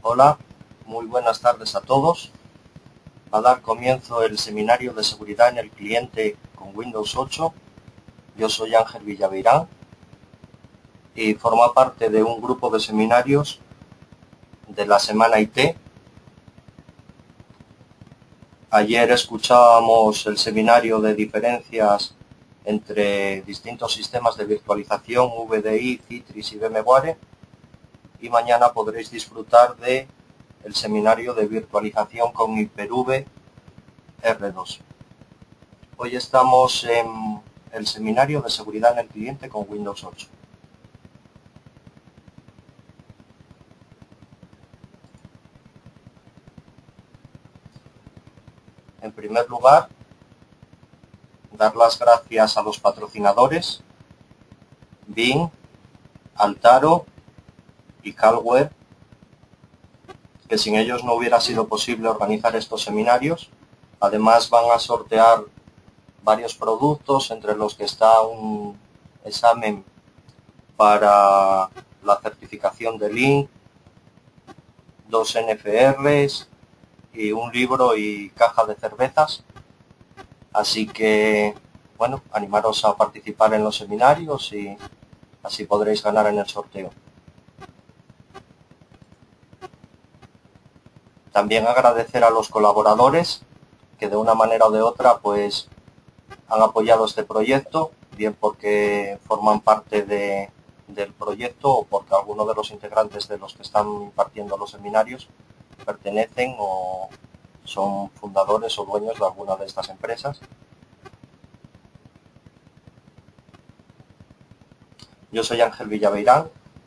Hola, muy buenas tardes a todos. Va a dar comienzo el seminario de seguridad en el cliente con Windows 8. Yo soy Ángel Villaveirán y formo parte de un grupo de seminarios de la semana IT. Ayer escuchábamos el seminario de diferencias entre distintos sistemas de virtualización, VDI, Citrix y VMware, y mañana podréis disfrutar de el seminario de virtualización con Hyper-V R2. Hoy estamos en el seminario de seguridad en el cliente con Windows 8. En primer lugar, dar las gracias a los patrocinadores, Bing, Altaro y Calware, que sin ellos no hubiera sido posible organizar estos seminarios. Además van a sortear varios productos, entre los que está un examen para la certificación de Lean, 2 NFRs y un libro y caja de cervezas. Así que, bueno, animaros a participar en los seminarios y así podréis ganar en el sorteo. También agradecer a los colaboradores que de una manera o de otra pues han apoyado este proyecto, bien porque forman parte del proyecto o porque algunos de los integrantes de los que están impartiendo los seminarios pertenecen o son fundadores o dueños de alguna de estas empresas. Yo soy Ángel Villaveirán,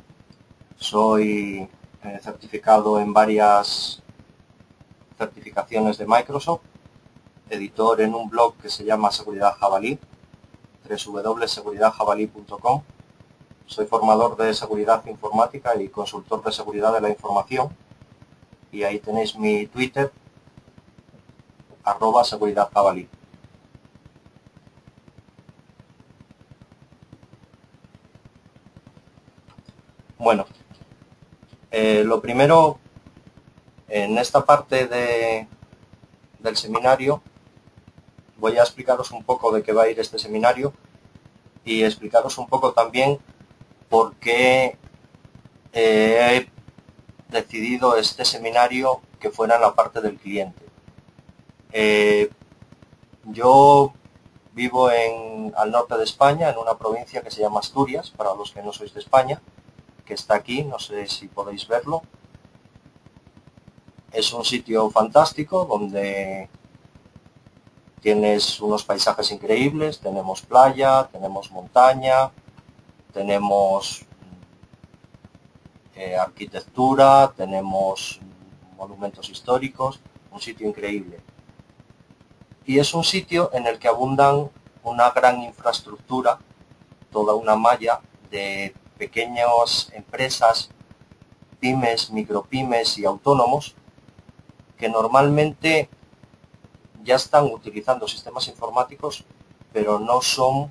soy certificado en varias certificaciones de Microsoft, editor en un blog que se llama Seguridad Jabalí, www.seguridadjabalí.com. Soy formador de seguridad informática y consultor de seguridad de la información, y ahí tenéis mi Twitter, @seguridadjabalí. Bueno, lo primero, en esta parte del seminario voy a explicaros un poco de qué va a ir este seminario y explicaros un poco también por qué he decidido este seminario que fuera en la parte del cliente. Yo vivo al norte de España, en una provincia que se llama Asturias, para los que no sois de España, que está aquí, no sé si podéis verlo. Es un sitio fantástico donde tienes unos paisajes increíbles, tenemos playa, tenemos montaña, tenemos arquitectura, tenemos monumentos históricos, un sitio increíble. Y es un sitio en el que abundan una gran infraestructura, toda una malla de pequeñas empresas, pymes, micropymes y autónomos que normalmente ya están utilizando sistemas informáticos, pero no son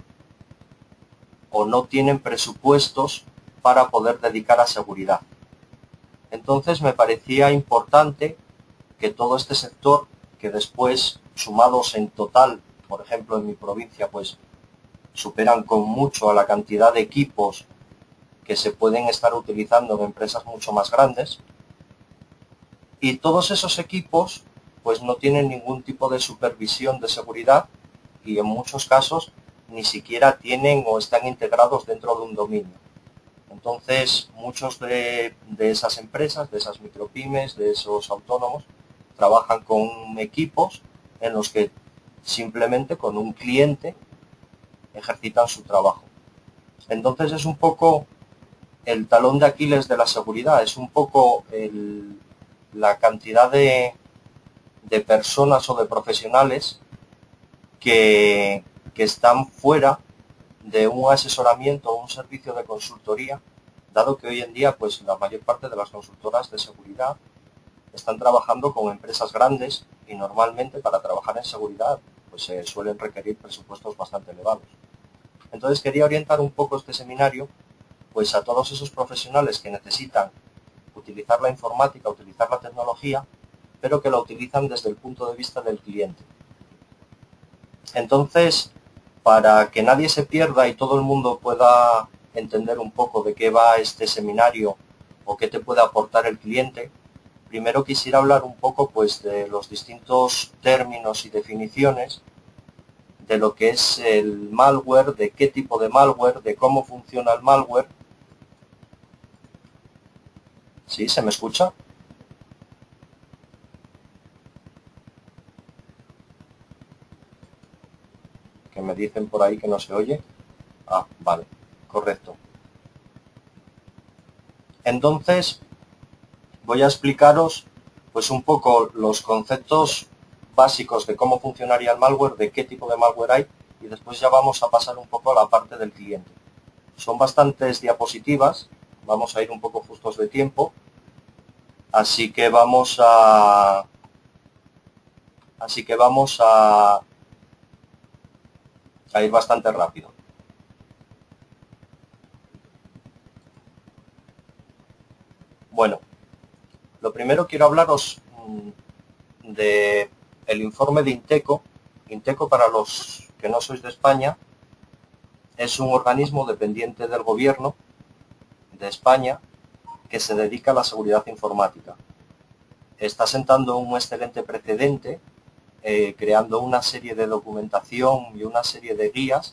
o no tienen presupuestos para poder dedicar a seguridad. Entonces me parecía importante que todo este sector, que después, sumados en total, por ejemplo en mi provincia, pues superan con mucho a la cantidad de equipos que se pueden estar utilizando en empresas mucho más grandes, y todos esos equipos pues no tienen ningún tipo de supervisión de seguridad y en muchos casos ni siquiera tienen o están integrados dentro de un dominio. Entonces muchos de esas empresas, de esas micropymes, de esos autónomos, trabajan con equipos en los que simplemente con un cliente ejercitan su trabajo. Entonces es un poco el talón de Aquiles de la seguridad, es un poco la cantidad de personas o de profesionales que están fuera de un asesoramiento o un servicio de consultoría, dado que hoy en día pues la mayor parte de las consultoras de seguridad están trabajando con empresas grandes y normalmente para trabajar en seguridad pues se suelen requerir presupuestos bastante elevados. Entonces quería orientar un poco este seminario pues a todos esos profesionales que necesitan utilizar la informática, utilizar la tecnología, pero que la utilizan desde el punto de vista del cliente. Entonces, para que nadie se pierda y todo el mundo pueda entender un poco de qué va este seminario o qué te puede aportar el cliente, primero quisiera hablar un poco pues de los distintos términos y definiciones de lo que es el malware, de qué tipo de malware, de cómo funciona el malware. ¿Sí? ¿Se me escucha? Que me dicen por ahí que no se oye. Ah, vale, correcto. Entonces, voy a explicaros pues un poco los conceptos básicos de cómo funcionaría el malware, de qué tipo de malware hay, y después ya vamos a pasar un poco a la parte del cliente. Son bastantes diapositivas, vamos a ir un poco justos de tiempo, así que vamos a ir bastante rápido. Bueno, lo primero quiero hablaros de el informe de Inteco. Inteco, para los que no sois de España, es un organismo dependiente del gobierno de España que se dedica a la seguridad informática. Está sentando un excelente precedente, creando una serie de documentación y una serie de guías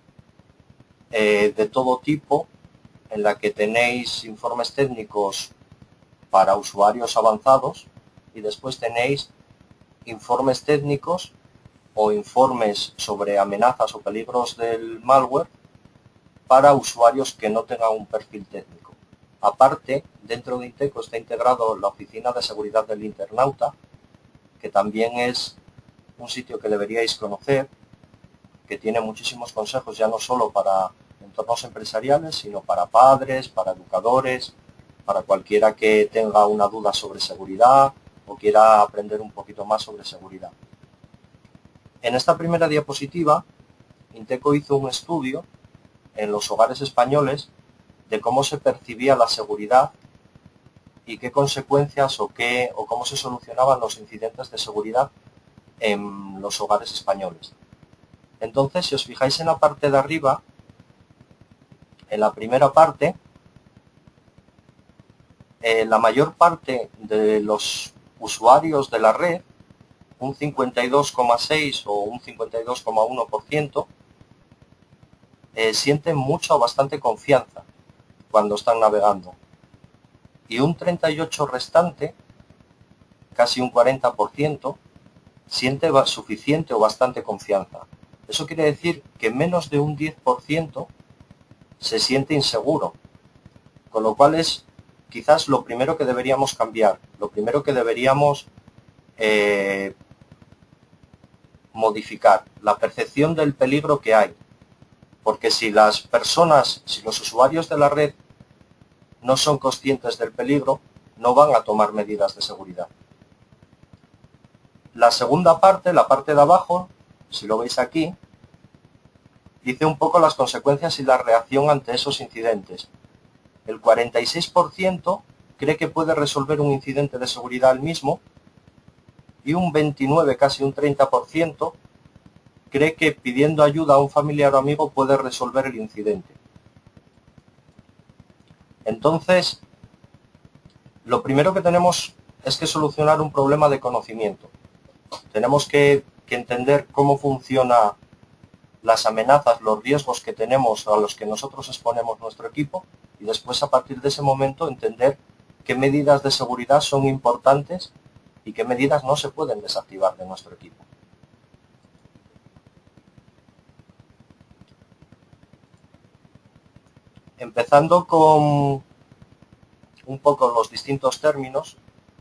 de todo tipo, en la que tenéis informes técnicos para usuarios avanzados y después tenéis informes técnicos o informes sobre amenazas o peligros del malware para usuarios que no tengan un perfil técnico. Aparte, dentro de Inteco está integrado la Oficina de Seguridad del Internauta, que también es un sitio que deberíais conocer, que tiene muchísimos consejos ya no solo para entornos empresariales, sino para padres, para educadores, para cualquiera que tenga una duda sobre seguridad o quiera aprender un poquito más sobre seguridad. En esta primera diapositiva, Inteco hizo un estudio en los hogares españoles de cómo se percibía la seguridad y qué consecuencias o cómo se solucionaban los incidentes de seguridad en los hogares españoles. Entonces, si os fijáis en la parte de arriba, en la primera parte, la mayor parte de los usuarios de la red, un 52,6 o un 52,1%, sienten mucha o bastante confianza cuando están navegando. Y un 38% restante, casi un 40%, siente suficiente o bastante confianza. Eso quiere decir que menos de un 10% se siente inseguro, con lo cual es quizás lo primero que deberíamos cambiar, lo primero que deberíamos modificar, la percepción del peligro que hay. Porque si las personas, si los usuarios de la red no son conscientes del peligro, no van a tomar medidas de seguridad. La segunda parte, la parte de abajo, si lo veis aquí, dice un poco las consecuencias y la reacción ante esos incidentes. El 46% cree que puede resolver un incidente de seguridad él mismo y un 29%, casi un 30%, cree que pidiendo ayuda a un familiar o amigo puede resolver el incidente. Entonces, lo primero que tenemos es que solucionar un problema de conocimiento. Tenemos que entender cómo funcionan las amenazas, los riesgos que tenemos a los que nosotros exponemos nuestro equipo y después, a partir de ese momento, entender qué medidas de seguridad son importantes y qué medidas no se pueden desactivar de nuestro equipo. Empezando con un poco los distintos términos,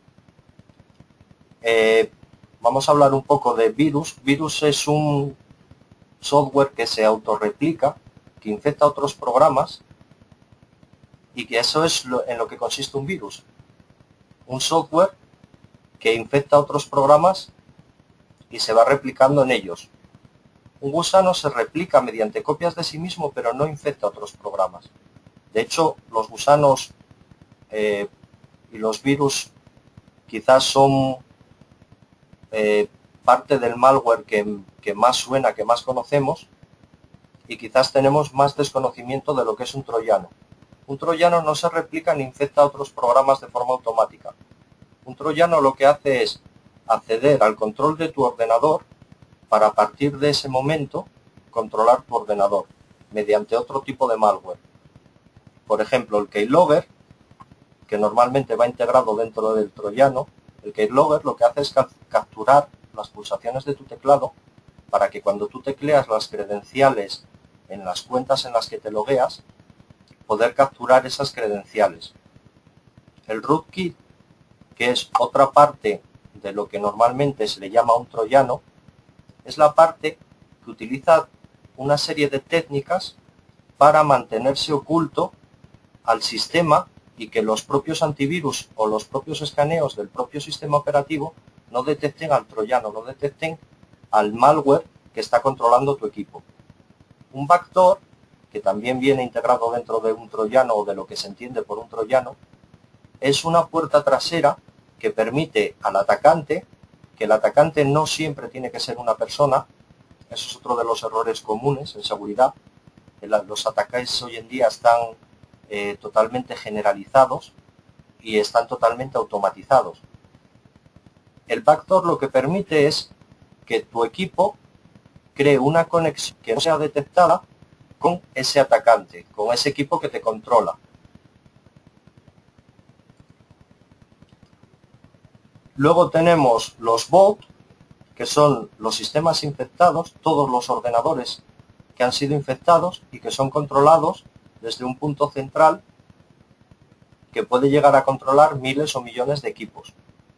vamos a hablar un poco de virus. Virus es un software que se autorreplica, que infecta otros programas, y que eso es en lo que consiste un virus. Un software que infecta otros programas y se va replicando en ellos. Un gusano se replica mediante copias de sí mismo, pero no infecta otros programas. De hecho, los gusanos y los virus quizás son parte del malware que más suena, que más conocemos, y quizás tenemos más desconocimiento de lo que es un troyano. Un troyano no se replica ni infecta otros programas de forma automática. Un troyano lo que hace es acceder al control de tu ordenador para a partir de ese momento controlar tu ordenador mediante otro tipo de malware. Por ejemplo, el keylogger, que normalmente va integrado dentro del troyano, el keylogger lo que hace es capturar las pulsaciones de tu teclado para que cuando tú tecleas las credenciales en las cuentas en las que te logueas, poder capturar esas credenciales. El rootkit, que es otra parte de lo que normalmente se le llama un troyano, es la parte que utiliza una serie de técnicas para mantenerse oculto al sistema y que los propios antivirus o los propios escaneos del propio sistema operativo no detecten al troyano, no detecten al malware que está controlando tu equipo. Un backdoor, que también viene integrado dentro de un troyano o de lo que se entiende por un troyano, es una puerta trasera que permite al atacante, que el atacante no siempre tiene que ser una persona, eso es otro de los errores comunes en seguridad. Los ataques hoy en día están totalmente generalizados y están totalmente automatizados. El backdoor lo que permite es que tu equipo cree una conexión que no sea detectada con ese atacante, con ese equipo que te controla. Luego tenemos los bots, que son los sistemas infectados, todos los ordenadores que han sido infectados y que son controlados desde un punto central que puede llegar a controlar miles o millones de equipos.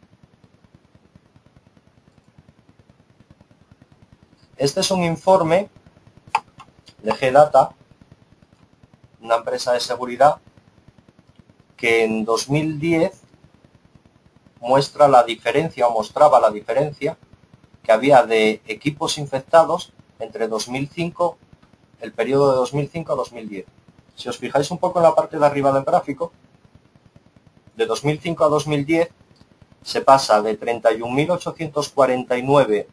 Este es un informe de G-Data, una empresa de seguridad, que en 2010 muestra la diferencia, o mostraba la diferencia que había de equipos infectados entre 2005, el periodo de 2005 a 2010. Si os fijáis un poco en la parte de arriba del gráfico, de 2005 a 2010 se pasa de 31.849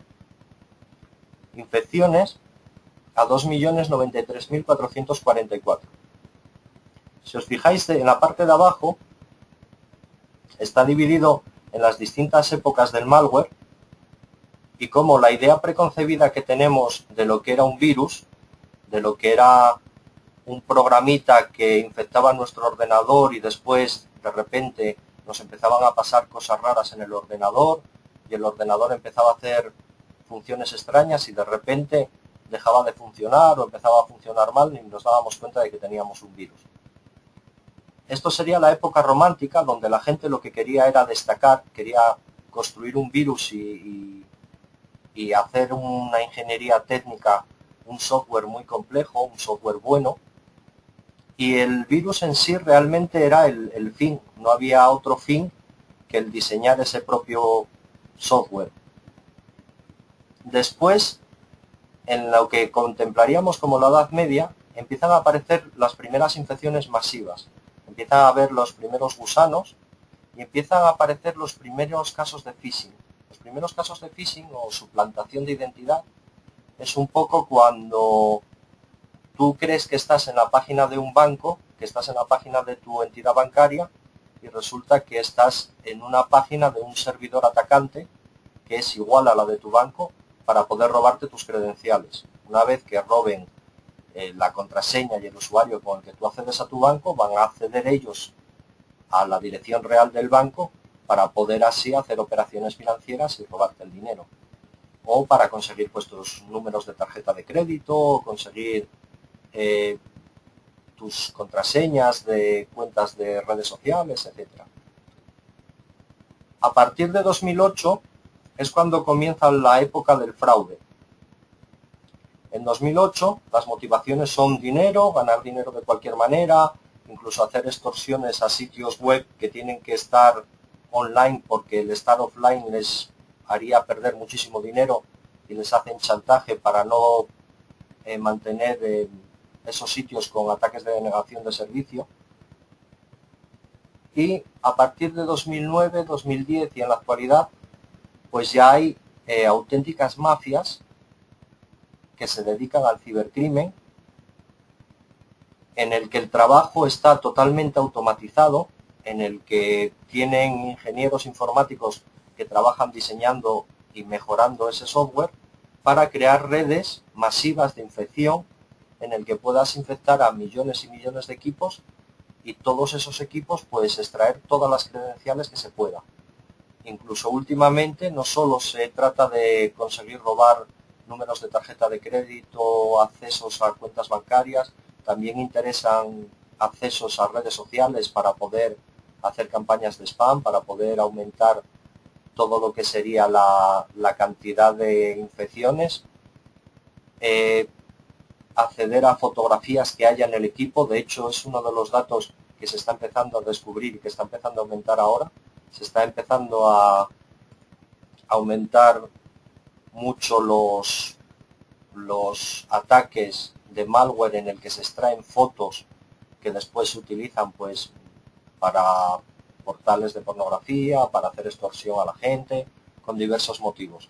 infecciones a 2.093.444. Si os fijáis en la parte de abajo, está dividido en las distintas épocas del malware y cómo la idea preconcebida que tenemos de lo que era un virus, de lo que era un programita que infectaba nuestro ordenador y después de repente nos empezaban a pasar cosas raras en el ordenador y el ordenador empezaba a hacer funciones extrañas y de repente dejaba de funcionar o empezaba a funcionar mal y nos dábamos cuenta de que teníamos un virus. Esto sería la época romántica, donde la gente lo que quería era destacar, quería construir un virus y hacer una ingeniería técnica, un software muy complejo, un software bueno, y el virus en sí realmente era el fin, no había otro fin que el diseñar ese propio software. Después, en lo que contemplaríamos como la Edad Media, empiezan a aparecer las primeras infecciones masivas, empiezan a haber los primeros gusanos y empiezan a aparecer los primeros casos de phishing. Los primeros casos de phishing o suplantación de identidad es un poco cuando tú crees que estás en la página de un banco, que estás en la página de tu entidad bancaria y resulta que estás en una página de un servidor atacante que es igual a la de tu banco para poder robarte tus credenciales. Una vez que roben la contraseña y el usuario con el que tú accedes a tu banco, van a acceder ellos a la dirección real del banco para poder así hacer operaciones financieras y robarte el dinero. O para conseguir pues tus números de tarjeta de crédito, o conseguir tus contraseñas de cuentas de redes sociales, etc. A partir de 2008 es cuando comienza la época del fraude. En 2008 las motivaciones son dinero, ganar dinero de cualquier manera, incluso hacer extorsiones a sitios web que tienen que estar online porque el estar offline les haría perder muchísimo dinero y les hacen chantaje para no mantener esos sitios con ataques de denegación de servicio. y a partir de 2009, 2010 y en la actualidad, pues ya hay auténticas mafias que se dedican al cibercrimen, en el que el trabajo está totalmente automatizado, en el que tienen ingenieros informáticos que trabajan diseñando y mejorando ese software para crear redes masivas de infección en el que puedas infectar a millones y millones de equipos y todos esos equipos puedes extraer todas las credenciales que se pueda. Incluso últimamente no solo se trata de conseguir robar números de tarjeta de crédito, accesos a cuentas bancarias, también interesan accesos a redes sociales para poder hacer campañas de spam, para poder aumentar todo lo que sería la cantidad de infecciones, acceder a fotografías que haya en el equipo. De hecho, es uno de los datos que se está empezando a descubrir y que está empezando a aumentar ahora. Se está empezando a aumentar mucho los ataques de malware en el que se extraen fotos que después se utilizan pues para portales de pornografía, para hacer extorsión a la gente, con diversos motivos.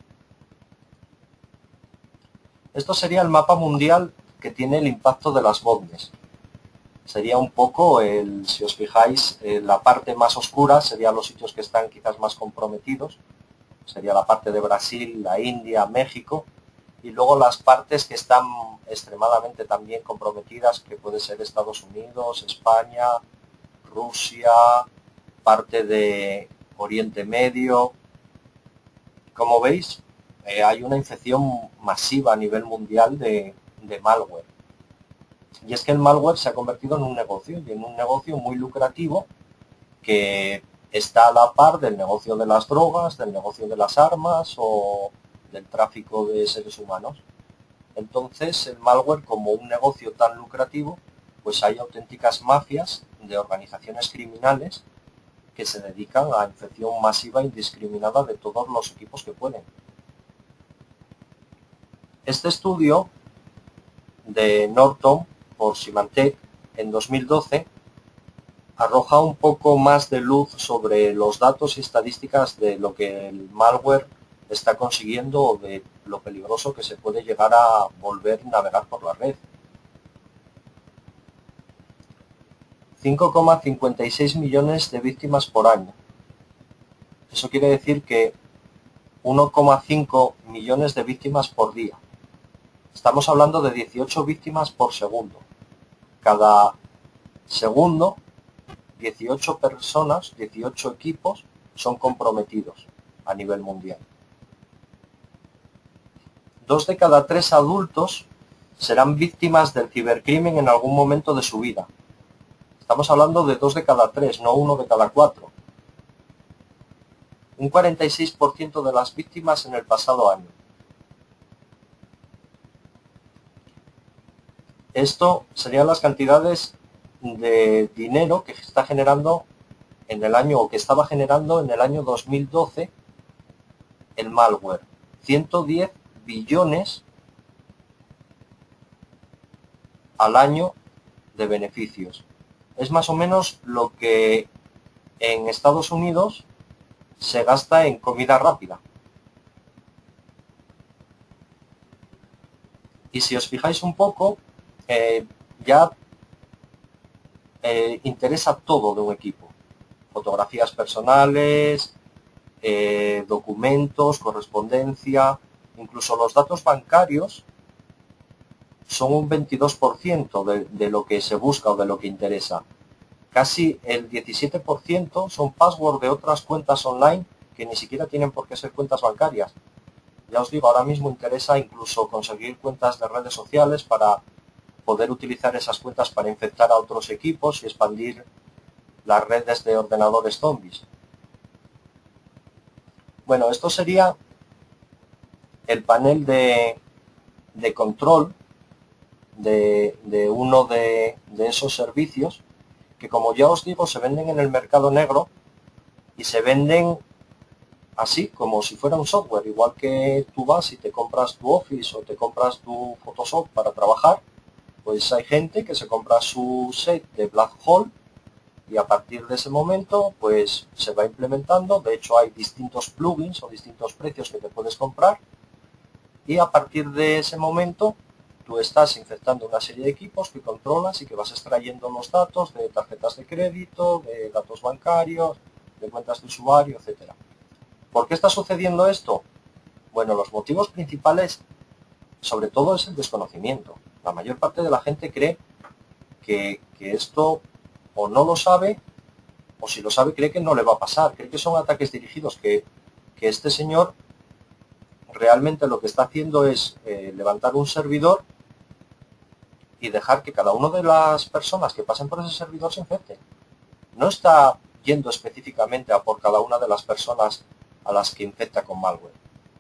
Esto sería el mapa mundial que tiene el impacto de las botnets. Sería un poco, si os fijáis, la parte más oscura serían los sitios que están quizás más comprometidos. Sería la parte de Brasil, la India, México, y luego las partes que están extremadamente también comprometidas, que puede ser Estados Unidos, España, Rusia, parte de Oriente Medio. Como veis, hay una infección masiva a nivel mundial de malware. Y es que el malware se ha convertido en un negocio, y en un negocio muy lucrativo que está a la par del negocio de las drogas, del negocio de las armas o del tráfico de seres humanos. Entonces, el malware, como un negocio tan lucrativo, pues hay auténticas mafias de organizaciones criminales que se dedican a infección masiva e indiscriminada de todos los equipos que pueden. Este estudio de Norton por Symantec en 2012 arroja un poco más de luz sobre los datos y estadísticas de lo que el malware está consiguiendo o de lo peligroso que se puede llegar a volver navegar por la red. 5,56 millones de víctimas por año. Eso quiere decir que 1,5 millones de víctimas por día. Estamos hablando de 18 víctimas por segundo. Cada segundo, 18 personas, 18 equipos son comprometidos a nivel mundial. 2 de cada 3 adultos serán víctimas del cibercrimen en algún momento de su vida. Estamos hablando de 2 de cada 3, no 1 de cada 4. Un 46% de las víctimas en el pasado año. Esto serían las cantidades de dinero que está generando en el año, o que estaba generando en el año 2012 el malware. 110 billones al año de beneficios. Es más o menos lo que en Estados Unidos se gasta en comida rápida. Y si os fijáis un poco, ya interesa todo de un equipo. Fotografías personales, documentos, correspondencia, incluso los datos bancarios son un 22% de lo que se busca o de lo que interesa. Casi el 17% son password de otras cuentas online que ni siquiera tienen por qué ser cuentas bancarias. Ya os digo, ahora mismo interesa incluso conseguir cuentas de redes sociales para poder utilizar esas cuentas para infectar a otros equipos y expandir las redes de ordenadores zombies. Bueno, esto sería el panel de control de uno de esos servicios que, como ya os digo, se venden en el mercado negro y se venden así, como si fuera un software, igual que tú vas y te compras tu Office o te compras tu Photoshop para trabajar. Pues hay gente que se compra su set de Black Hole y a partir de ese momento pues se va implementando. De hecho hay distintos plugins o distintos precios que te puedes comprar, y a partir de ese momento tú estás infectando una serie de equipos que controlas y que vas extrayendo los datos de tarjetas de crédito, de datos bancarios, de cuentas de usuario, etcétera. ¿Por qué está sucediendo esto? Bueno, los motivos principales sobre todo es el desconocimiento. La mayor parte de la gente cree que esto o no lo sabe, o si lo sabe cree que no le va a pasar, cree que son ataques dirigidos, que este señor realmente lo que está haciendo es levantar un servidor y dejar que cada una de las personas que pasen por ese servidor se infecte. No está yendo específicamente a por cada una de las personas a las que infecta con malware.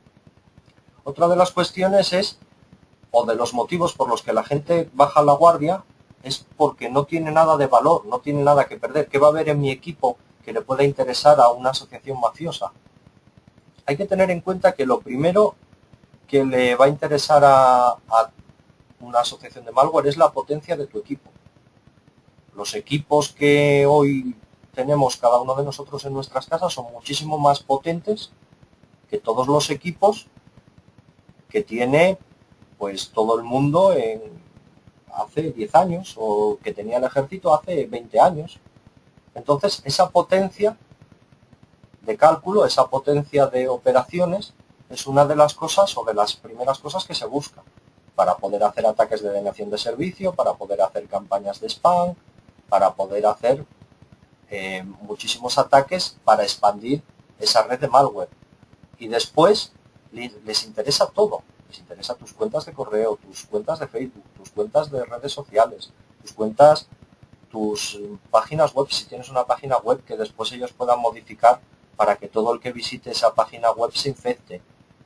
Otra de las cuestiones es, o de los motivos por los que la gente baja la guardia, es porque no tiene nada de valor, no tiene nada que perder. ¿Qué va a haber en mi equipo que le pueda interesar a una asociación mafiosa? Hay que tener en cuenta que lo primero que le va a interesar a una asociación de malware es la potencia de tu equipo. Los equipos que hoy tenemos cada uno de nosotros en nuestras casas son muchísimo más potentes que todos los equipos que tiene pues todo el mundo hace 10 años, o que tenía el ejército hace 20 años. Entonces esa potencia de cálculo, esa potencia de operaciones, es una de las cosas o de las primeras cosas que se busca para poder hacer ataques de denegación de servicio, para poder hacer campañas de spam, para poder hacer muchísimos ataques para expandir esa red de malware. Y después les interesa todo. Les interesa tus cuentas de correo, tus cuentas de Facebook, tus cuentas de redes sociales, tus cuentas, tus páginas web, si tienes una página web que después ellos puedan modificar para que todo el que visite esa página web se infecte.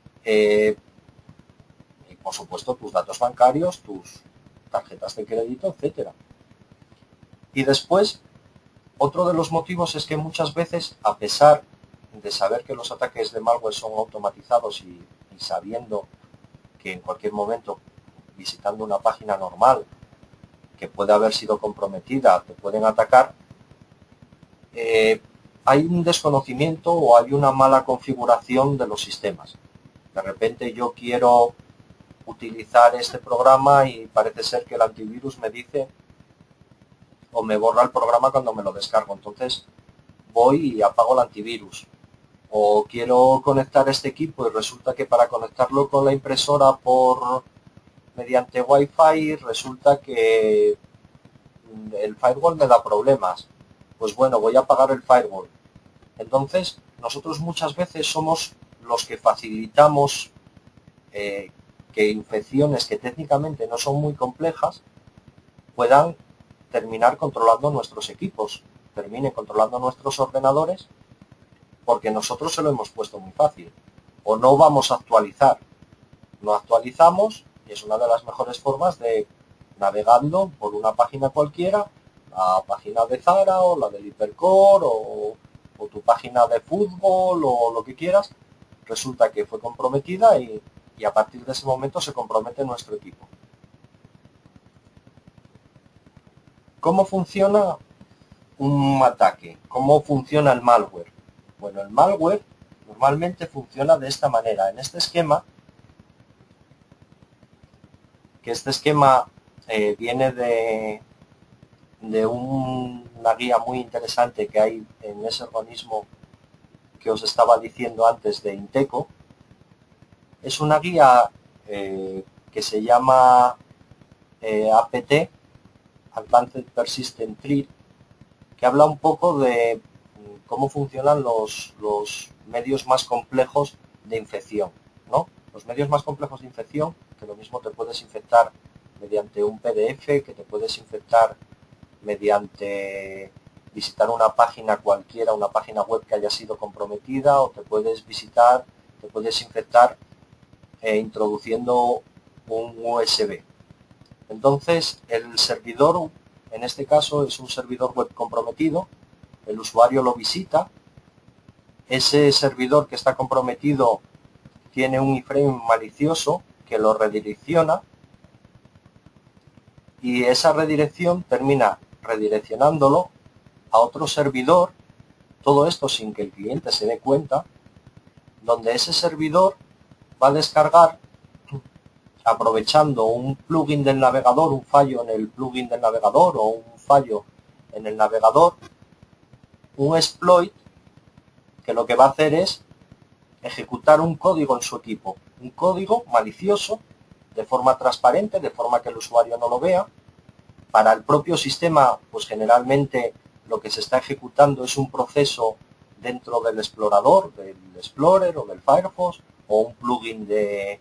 Y por supuesto tus datos bancarios, tus tarjetas de crédito, etcétera. Y después, otro de los motivos es que muchas veces, a pesar de saber que los ataques de malware son automatizados y sabiendo que en cualquier momento, visitando una página normal que puede haber sido comprometida, te pueden atacar, hay un desconocimiento o hay una mala configuración de los sistemas. De repente yo quiero utilizar este programa y parece ser que el antivirus me dice o me borra el programa cuando me lo descargo. Entonces voy y apago el antivirus. O quiero conectar este equipo y resulta que para conectarlo con la impresora mediante Wi-Fi resulta que el firewall me da problemas. Pues bueno, voy a apagar el firewall. Entonces, nosotros muchas veces somos los que facilitamos que infecciones que técnicamente no son muy complejas puedan terminar controlando nuestros equipos, terminen controlando nuestros ordenadores, porque nosotros se lo hemos puesto muy fácil. O no vamos a actualizar. No actualizamos, y es una de las mejores formas de, navegando por una página cualquiera, la página de Zara o la del Hipercore o tu página de fútbol o lo que quieras, resulta que fue comprometida y a partir de ese momento se compromete nuestro equipo. ¿Cómo funciona un ataque? ¿Cómo funciona el malware? Bueno, el malware normalmente funciona de esta manera. En este esquema, que este esquema viene de una guía muy interesante que hay en ese organismo que os estaba diciendo antes de Inteco. Es una guía que se llama APT, Advanced Persistent Threat, que habla un poco de cómo funcionan los medios más complejos de infección, ¿no? Los medios más complejos de infección, que lo mismo te puedes infectar mediante un PDF, que te puedes infectar mediante visitar una página cualquiera, una página web que haya sido comprometida, o te puedes infectar introduciendo un USB. Entonces, el servidor, en este caso, es un servidor web comprometido, el usuario lo visita, ese servidor que está comprometido tiene un iframe malicioso que lo redirecciona, y esa redirección termina redireccionándolo a otro servidor, todo esto sin que el cliente se dé cuenta, donde ese servidor va a descargar, aprovechando un plugin del navegador, un fallo en el plugin del navegador o un fallo en el navegador, un exploit que lo que va a hacer es ejecutar un código en su equipo, un código malicioso, de forma transparente, de forma que el usuario no lo vea. Para el propio sistema, pues generalmente lo que se está ejecutando es un proceso dentro del explorador, del Explorer o del Firefox, o un plugin de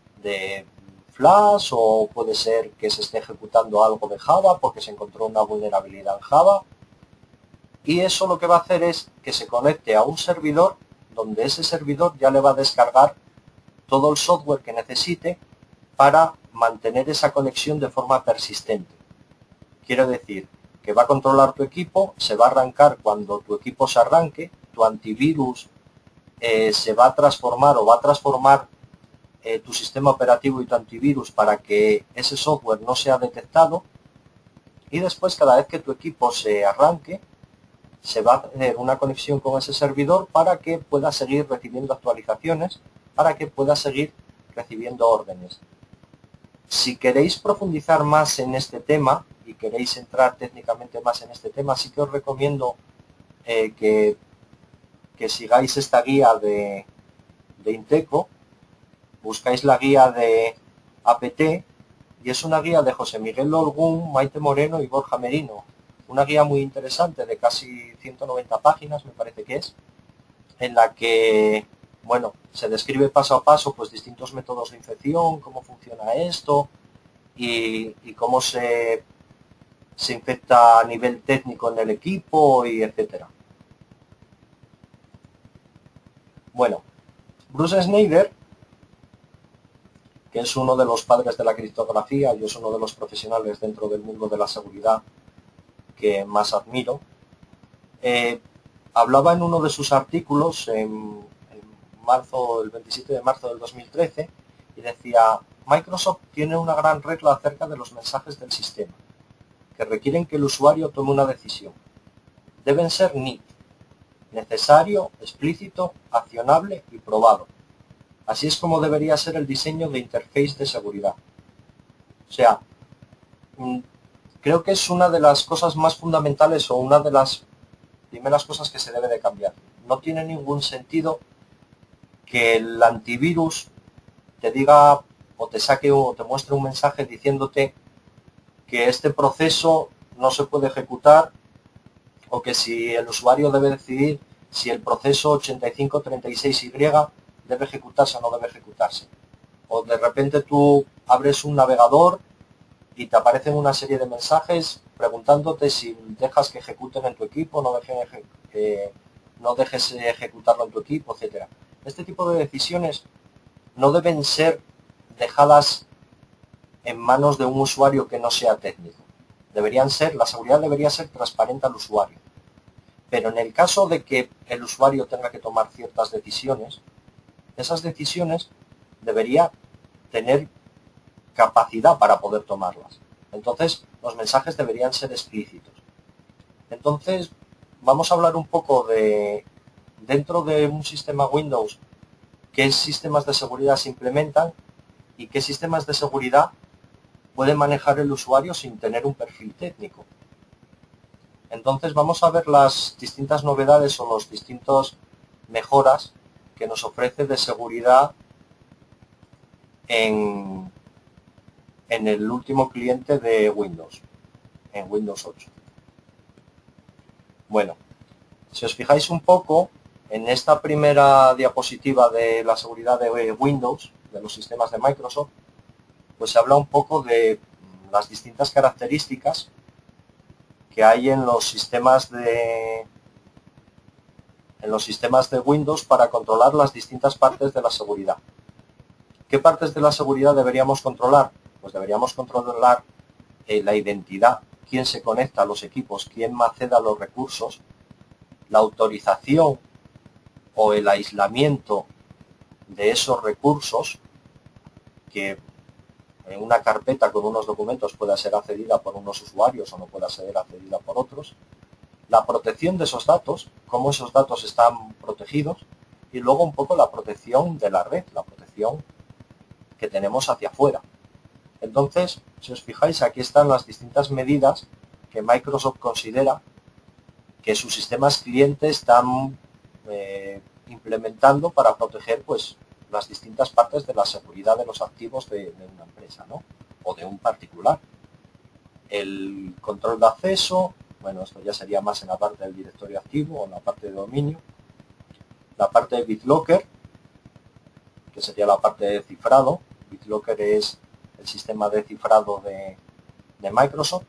Flash, o puede ser que se esté ejecutando algo de Java porque se encontró una vulnerabilidad en Java. Y eso lo que va a hacer es que se conecte a un servidor, donde ese servidor ya le va a descargar todo el software que necesite para mantener esa conexión de forma persistente. Quiero decir que va a controlar tu equipo, se va a arrancar cuando tu equipo se arranque, tu antivirus se va a transformar o va a transformar tu sistema operativo y tu antivirus para que ese software no sea detectado, y después cada vez que tu equipo se arranque se va a tener una conexión con ese servidor para que pueda seguir recibiendo actualizaciones, para que pueda seguir recibiendo órdenes. Si queréis profundizar más en este tema y queréis entrar técnicamente más en este tema, sí que os recomiendo que sigáis esta guía de Inteco. Buscáis la guía de APT y es una guía de José Miguel Olgún, Maite Moreno y Borja Merino. Una guía muy interesante de casi 190 páginas, me parece que es, en la que, bueno, se describe paso a paso pues distintos métodos de infección, cómo funciona esto y cómo se infecta a nivel técnico en el equipo y etcétera. Bueno, Bruce Schneider, que es uno de los padres de la criptografía y es uno de los profesionales dentro del mundo de la seguridad que más admiro, hablaba en uno de sus artículos el 27 de marzo del 2013, y decía: Microsoft tiene una gran regla acerca de los mensajes del sistema, que requieren que el usuario tome una decisión. Deben ser NIT, necesario, explícito, accionable y probado. Así es como debería ser el diseño de interface de seguridad. O sea, creo que es una de las cosas más fundamentales o una de las primeras cosas que se debe de cambiar. No tiene ningún sentido que el antivirus te diga o te saque o te muestre un mensaje diciéndote que este proceso no se puede ejecutar, o que si el usuario debe decidir si el proceso 8536Y debe ejecutarse o no debe ejecutarse. O de repente tú abres un navegador y te aparecen una serie de mensajes preguntándote si dejas que ejecuten en tu equipo, no dejes ejecutarlo en tu equipo, etcétera. Este tipo de decisiones no deben ser dejadas en manos de un usuario que no sea técnico. La seguridad debería ser transparente al usuario. Pero en el caso de que el usuario tenga que tomar ciertas decisiones, esas decisiones debería tener capacidad para poder tomarlas. Entonces, los mensajes deberían ser explícitos. Entonces, vamos a hablar un poco de, dentro de un sistema Windows, qué sistemas de seguridad se implementan y qué sistemas de seguridad puede manejar el usuario sin tener un perfil técnico. Entonces, vamos a ver las distintas novedades o las distintas mejoras que nos ofrece de seguridad en el último cliente de Windows, en Windows 8. Bueno, si os fijáis un poco en esta primera diapositiva de la seguridad de Windows, de los sistemas de Microsoft, pues se habla un poco de las distintas características que hay en los sistemas de Windows para controlar las distintas partes de la seguridad. ¿Qué partes de la seguridad deberíamos controlar? Pues deberíamos controlar la identidad, quién se conecta a los equipos, quién accede a los recursos, la autorización o el aislamiento de esos recursos, que en una carpeta con unos documentos pueda ser accedida por unos usuarios o no pueda ser accedida por otros. la protección de esos datos, cómo esos datos están protegidos, y luego un poco la protección de la red, la protección que tenemos hacia afuera. Entonces, si os fijáis, aquí están las distintas medidas que Microsoft considera que sus sistemas clientes están implementando para proteger pues las distintas partes de la seguridad de los activos de una empresa, ¿no? O de un particular. El control de acceso, bueno, esto ya sería más en la parte del directorio activo o en la parte de dominio. La parte de BitLocker, que sería la parte de cifrado. BitLocker es el sistema de cifrado de Microsoft.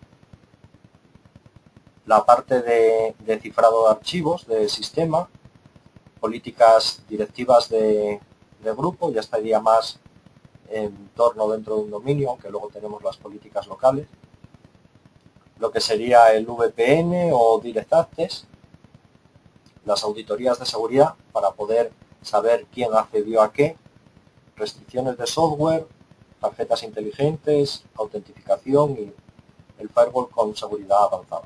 La parte de cifrado de archivos de sistema, políticas directivas de grupo, ya estaría más en torno dentro de un dominio, aunque luego tenemos las políticas locales. Lo que sería el VPN o Direct Access, las auditorías de seguridad para poder saber quién accedió a qué, restricciones de software, tarjetas inteligentes, autentificación y el firewall con seguridad avanzada.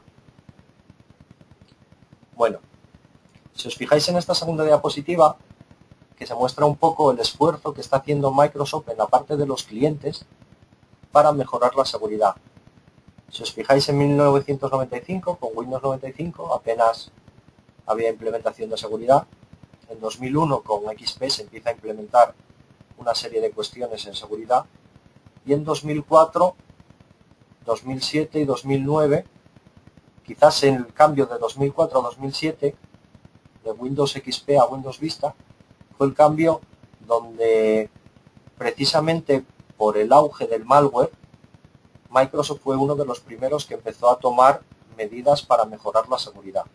Bueno, si os fijáis en esta segunda diapositiva, que se muestra un poco el esfuerzo que está haciendo Microsoft en la parte de los clientes para mejorar la seguridad. Si os fijáis en 1995, con Windows 95 apenas había implementación de seguridad. En 2001 con XP se empieza a implementar una serie de cuestiones en seguridad. Y en 2004, 2007 y 2009, quizás el cambio de 2004 a 2007, de Windows XP a Windows Vista, fue el cambio donde precisamente por el auge del malware, Microsoft fue uno de los primeros que empezó a tomar medidas para mejorar la seguridad.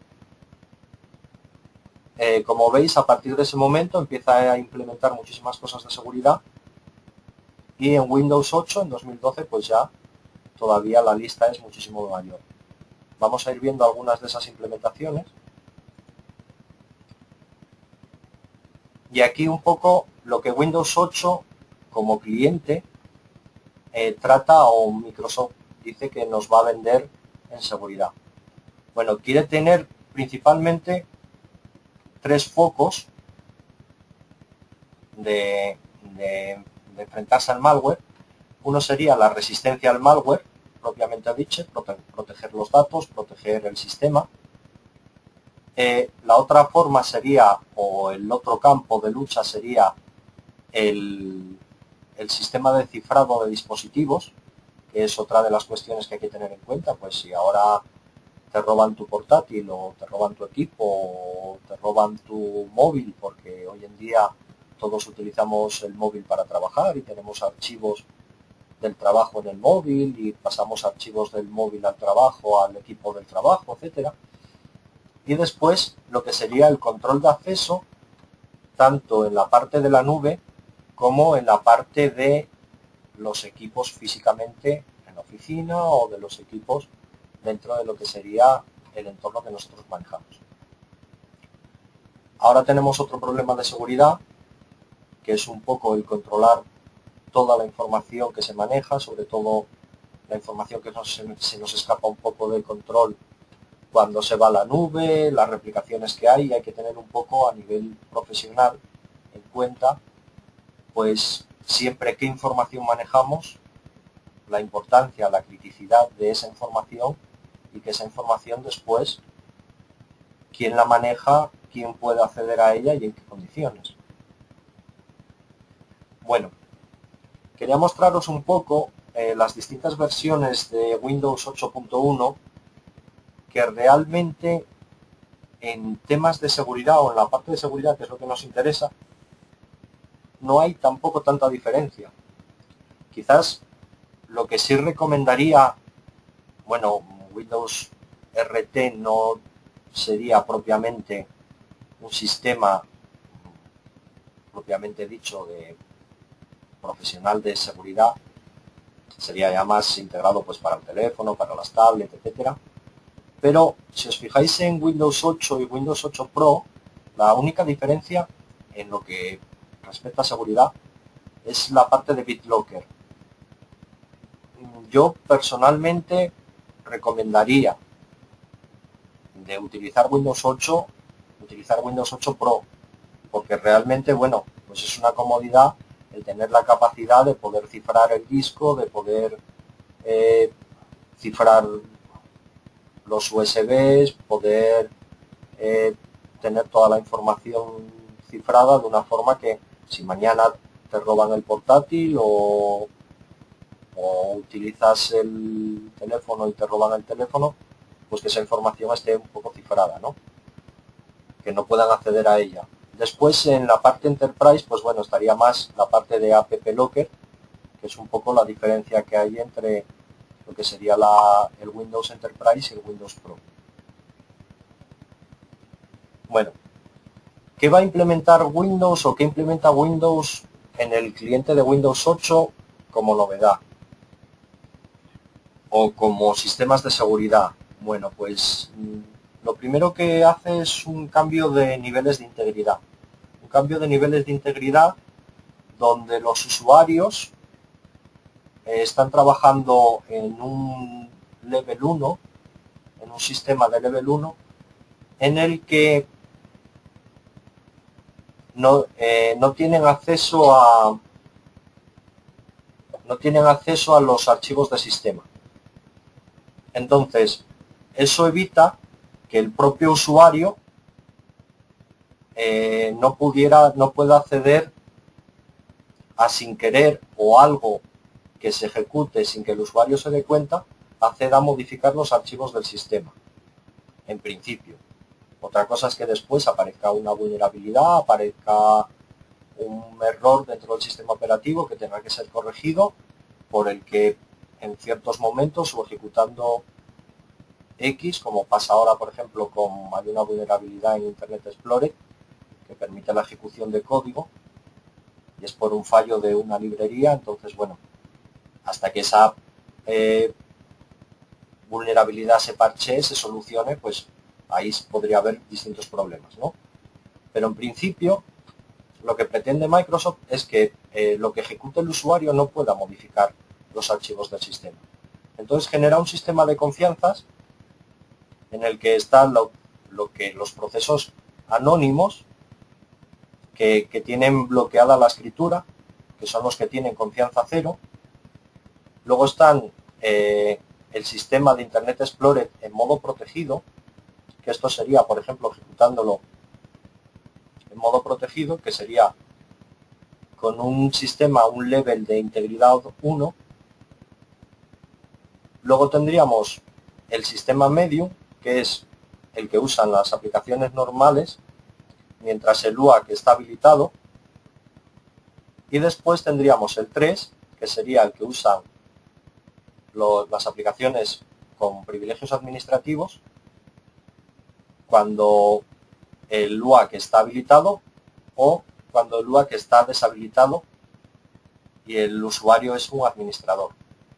Como veis, a partir de ese momento empieza a implementar muchísimas cosas de seguridad y en Windows 8, en 2012, pues ya todavía la lista es muchísimo mayor. Vamos a ir viendo algunas de esas implementaciones. Y aquí un poco lo que Windows 8 como cliente trata o Microsoft dice que nos va a vender en seguridad. Bueno, quiere tener principalmente tres focos de enfrentarse al malware. Uno sería la resistencia al malware, propiamente dicho, proteger los datos, proteger el sistema. La otra forma sería, o el otro campo de lucha sería el sistema de cifrado de dispositivos, que es otra de las cuestiones que hay que tener en cuenta. Pues si ahora te roban tu portátil o te roban tu equipo o te roban tu móvil, porque hoy en día todos utilizamos el móvil para trabajar y tenemos archivos del trabajo en el móvil y pasamos archivos del móvil al trabajo, al equipo del trabajo, etcétera. Y después lo que sería el control de acceso, tanto en la parte de la nube como en la parte de los equipos físicamente en la oficina o de los equipos dentro de lo que sería el entorno que nosotros manejamos. Ahora tenemos otro problema de seguridad, que es un poco el controlar toda la información que se maneja, sobre todo la información que se nos escapa un poco de control cuando se va a la nube, las replicaciones que hay que tener un poco a nivel profesional en cuenta, pues siempre qué información manejamos, la importancia, la criticidad de esa información y que esa información después, quién la maneja, quién puede acceder a ella y en qué condiciones. Bueno, quería mostraros un poco las distintas versiones de Windows 8.1 que realmente en temas de seguridad o en la parte de seguridad, que es lo que nos interesa, no hay tampoco tanta diferencia. Quizás lo que sí recomendaría, bueno, Windows RT no sería propiamente un sistema propiamente dicho de profesional de seguridad, sería ya más integrado pues para el teléfono, para las tablets, etcétera. Pero si os fijáis en Windows 8 y Windows 8 Pro, la única diferencia en lo que respecta a seguridad es la parte de BitLocker. Yo personalmente recomendaría utilizar Windows 8, utilizar Windows 8 Pro, porque realmente, bueno, pues es una comodidad el tener la capacidad de poder cifrar el disco, de poder cifrar los USBs, poder tener toda la información cifrada de una forma que si mañana te roban el portátil o utilizas el teléfono y te roban el teléfono, pues que esa información esté un poco cifrada, ¿no? Que no puedan acceder a ella. Después en la parte Enterprise, pues bueno, estaría más la parte de App Locker, que es un poco la diferencia que hay entre lo que sería el Windows Enterprise y el Windows Pro. Bueno, ¿qué va a implementar Windows o qué implementa Windows en el cliente de Windows 8 como novedad? O como sistemas de seguridad. Bueno, pues lo primero que hace es un cambio de niveles de integridad. Un cambio de niveles de integridad donde los usuarios están trabajando en un level 1, en un sistema de level 1, en el que no tienen acceso a los archivos de sistema. Entonces, eso evita que el propio usuario no pueda acceder a sin querer o algo que se ejecute sin que el usuario se dé cuenta, acceda a modificar los archivos del sistema, en principio. Otra cosa es que después aparezca una vulnerabilidad, aparezca un error dentro del sistema operativo que tenga que ser corregido, por el que en ciertos momentos o ejecutando X, como pasa ahora por ejemplo hay una vulnerabilidad en Internet Explorer que permite la ejecución de código y es por un fallo de una librería. Entonces bueno, hasta que esa vulnerabilidad se parche, se solucione, pues ahí podría haber distintos problemas, ¿no? Pero en principio lo que pretende Microsoft es que lo que ejecute el usuario no pueda modificar los archivos del sistema. Entonces genera un sistema de confianzas en el que están los procesos anónimos que tienen bloqueada la escritura, que son los que tienen confianza cero. Luego están el sistema de Internet Explorer en modo protegido, que esto sería, por ejemplo, ejecutándolo en modo protegido, que sería con un sistema, un level de integridad 1. Luego tendríamos el sistema medium, que es el que usan las aplicaciones normales, mientras el UAC está habilitado. Y después tendríamos el 3, que sería el que usan las aplicaciones con privilegios administrativos, cuando el UAC está habilitado o cuando el UAC está deshabilitado y el usuario es un administrador.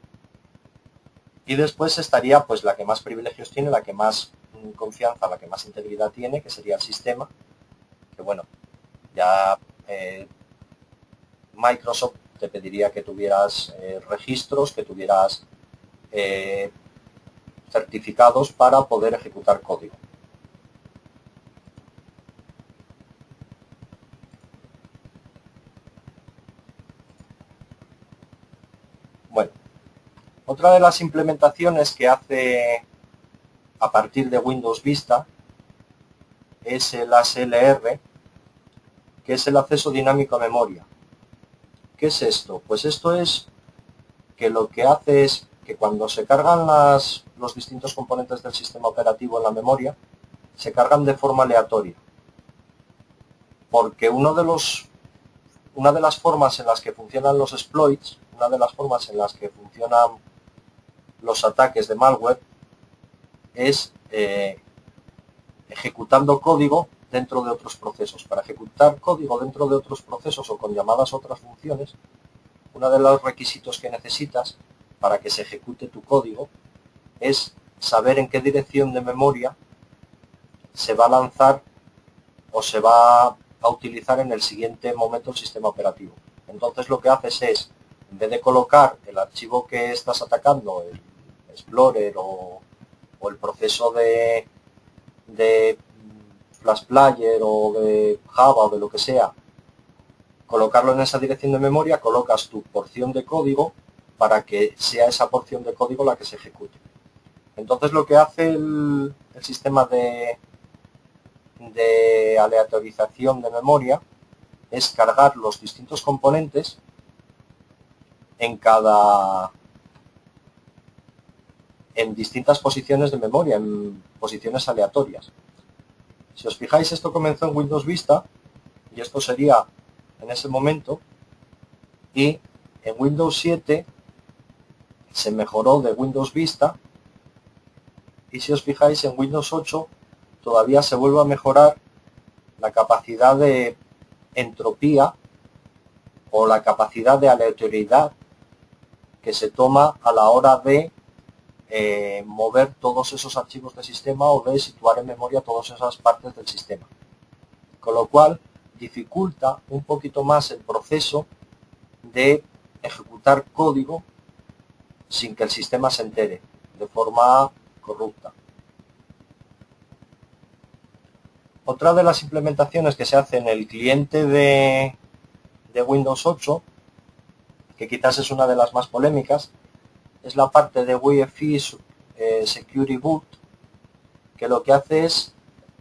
Y después estaría pues la que más privilegios tiene, la que más confianza, la que más integridad tiene, que sería el sistema, que bueno, ya Microsoft te pediría que tuvieras registros, que tuvieras certificados para poder ejecutar código. Bueno, otra de las implementaciones que hace a partir de Windows Vista es el ASLR, que es el acceso dinámico a memoria. ¿Qué es esto? Pues esto es que lo que hace es que cuando se cargan los distintos componentes del sistema operativo en la memoria, se cargan de forma aleatoria. Porque una de las formas en las que funcionan los exploits, una de las formas en las que funcionan los ataques de malware, es ejecutando código dentro de otros procesos. Para ejecutar código dentro de otros procesos o con llamadas a otras funciones, uno de los requisitos que necesitas para que se ejecute tu código es saber en qué dirección de memoria se va a lanzar o se va a utilizar en el siguiente momento el sistema operativo. Entonces lo que haces es, en vez de colocar el archivo que estás atacando, el Explorer o el proceso de de Flash Player o de Java o de lo que sea, colocarlo en esa dirección de memoria, colocas tu porción de código para que sea esa porción de código la que se ejecute. Entonces lo que hace el sistema de aleatorización de memoria es cargar los distintos componentes en distintas posiciones de memoria, en posiciones aleatorias. Si os fijáis, esto comenzó en Windows Vista y esto sería en ese momento, y en Windows 7 se mejoró de Windows Vista, y si os fijáis en Windows 8 todavía se vuelve a mejorar la capacidad de entropía o la capacidad de aleatoriedad que se toma a la hora de mover todos esos archivos de sistema o de situar en memoria todas esas partes del sistema. Con lo cual dificulta un poquito más el proceso de ejecutar código sin que el sistema se entere, de forma corrupta. Otra de las implementaciones que se hace en el cliente de Windows 8, que quizás es una de las más polémicas, es la parte de UEFI Security Boot, que lo que hace es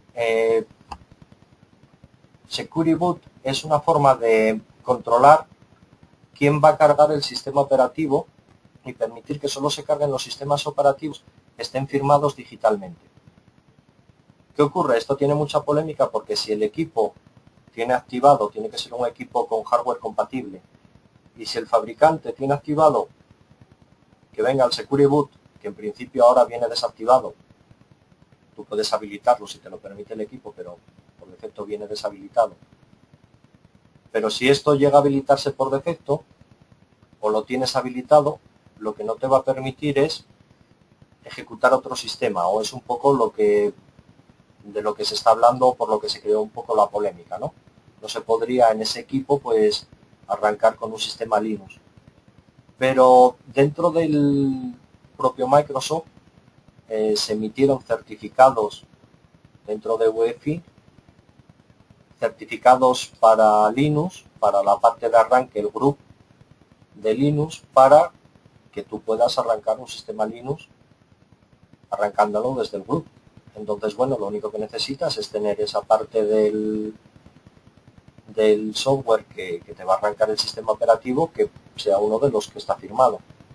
Security Boot es una forma de controlar quién va a cargar el sistema operativo y permitir que solo se carguen los sistemas operativos que estén firmados digitalmente. ¿Qué ocurre? Esto tiene mucha polémica porque si el equipo tiene activado, tiene que ser un equipo con hardware compatible, y si el fabricante tiene activado que venga el Security Boot, que en principio ahora viene desactivado, tú puedes habilitarlo si te lo permite el equipo, pero por defecto viene deshabilitado. Pero si esto llega a habilitarse por defecto, o lo tienes habilitado, lo que no te va a permitir es ejecutar otro sistema, o es un poco de lo que se está hablando, por lo que se creó un poco la polémica, ¿no? No se podría en ese equipo pues arrancar con un sistema Linux. Pero dentro del propio Microsoft se emitieron certificados dentro de UEFI, certificados para Linux, para la parte de arranque, el group de Linux, para que tú puedas arrancar un sistema Linux arrancándolo desde el group. Entonces, bueno, lo único que necesitas es tener esa parte del software que te va a arrancar el sistema operativo, que sea uno de los que está firmado.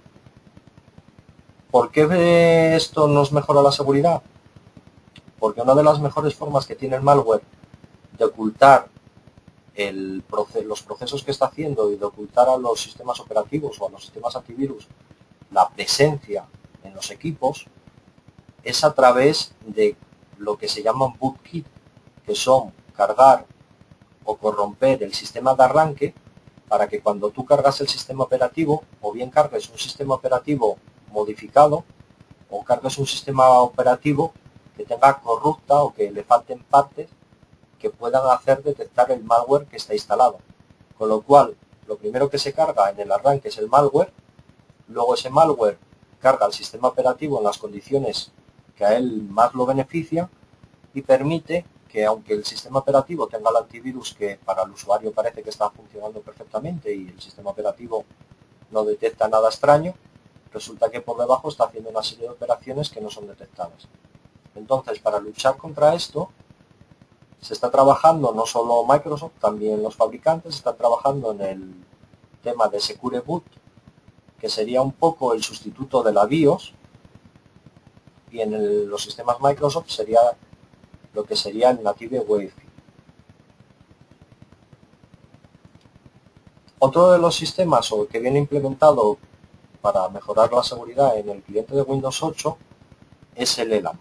¿Por qué esto nos mejora la seguridad? Porque una de las mejores formas que tiene el malware de ocultar los procesos que está haciendo y de ocultar a los sistemas operativos o a los sistemas antivirus la presencia en los equipos es a través de lo que se llaman bootkit, que son cargar o corromper el sistema de arranque para que cuando tú cargas el sistema operativo, o bien cargues un sistema operativo modificado o cargues un sistema operativo que tenga corrupta o que le falten partes que puedan hacer detectar el malware que está instalado. Con lo cual, lo primero que se carga en el arranque es el malware, luego ese malware carga el sistema operativo en las condiciones que a él más lo beneficia y permite que, aunque el sistema operativo tenga el antivirus que para el usuario parece que está funcionando perfectamente y el sistema operativo no detecta nada extraño, resulta que por debajo está haciendo una serie de operaciones que no son detectadas. Entonces, para luchar contra esto, se está trabajando, no solo Microsoft, también los fabricantes están trabajando en el tema de Secure Boot, que sería un poco el sustituto de la BIOS, y en los sistemas Microsoft sería lo que sería el Native UEFI. Otro de los sistemas que viene implementado para mejorar la seguridad en el cliente de Windows 8 es el ELAN.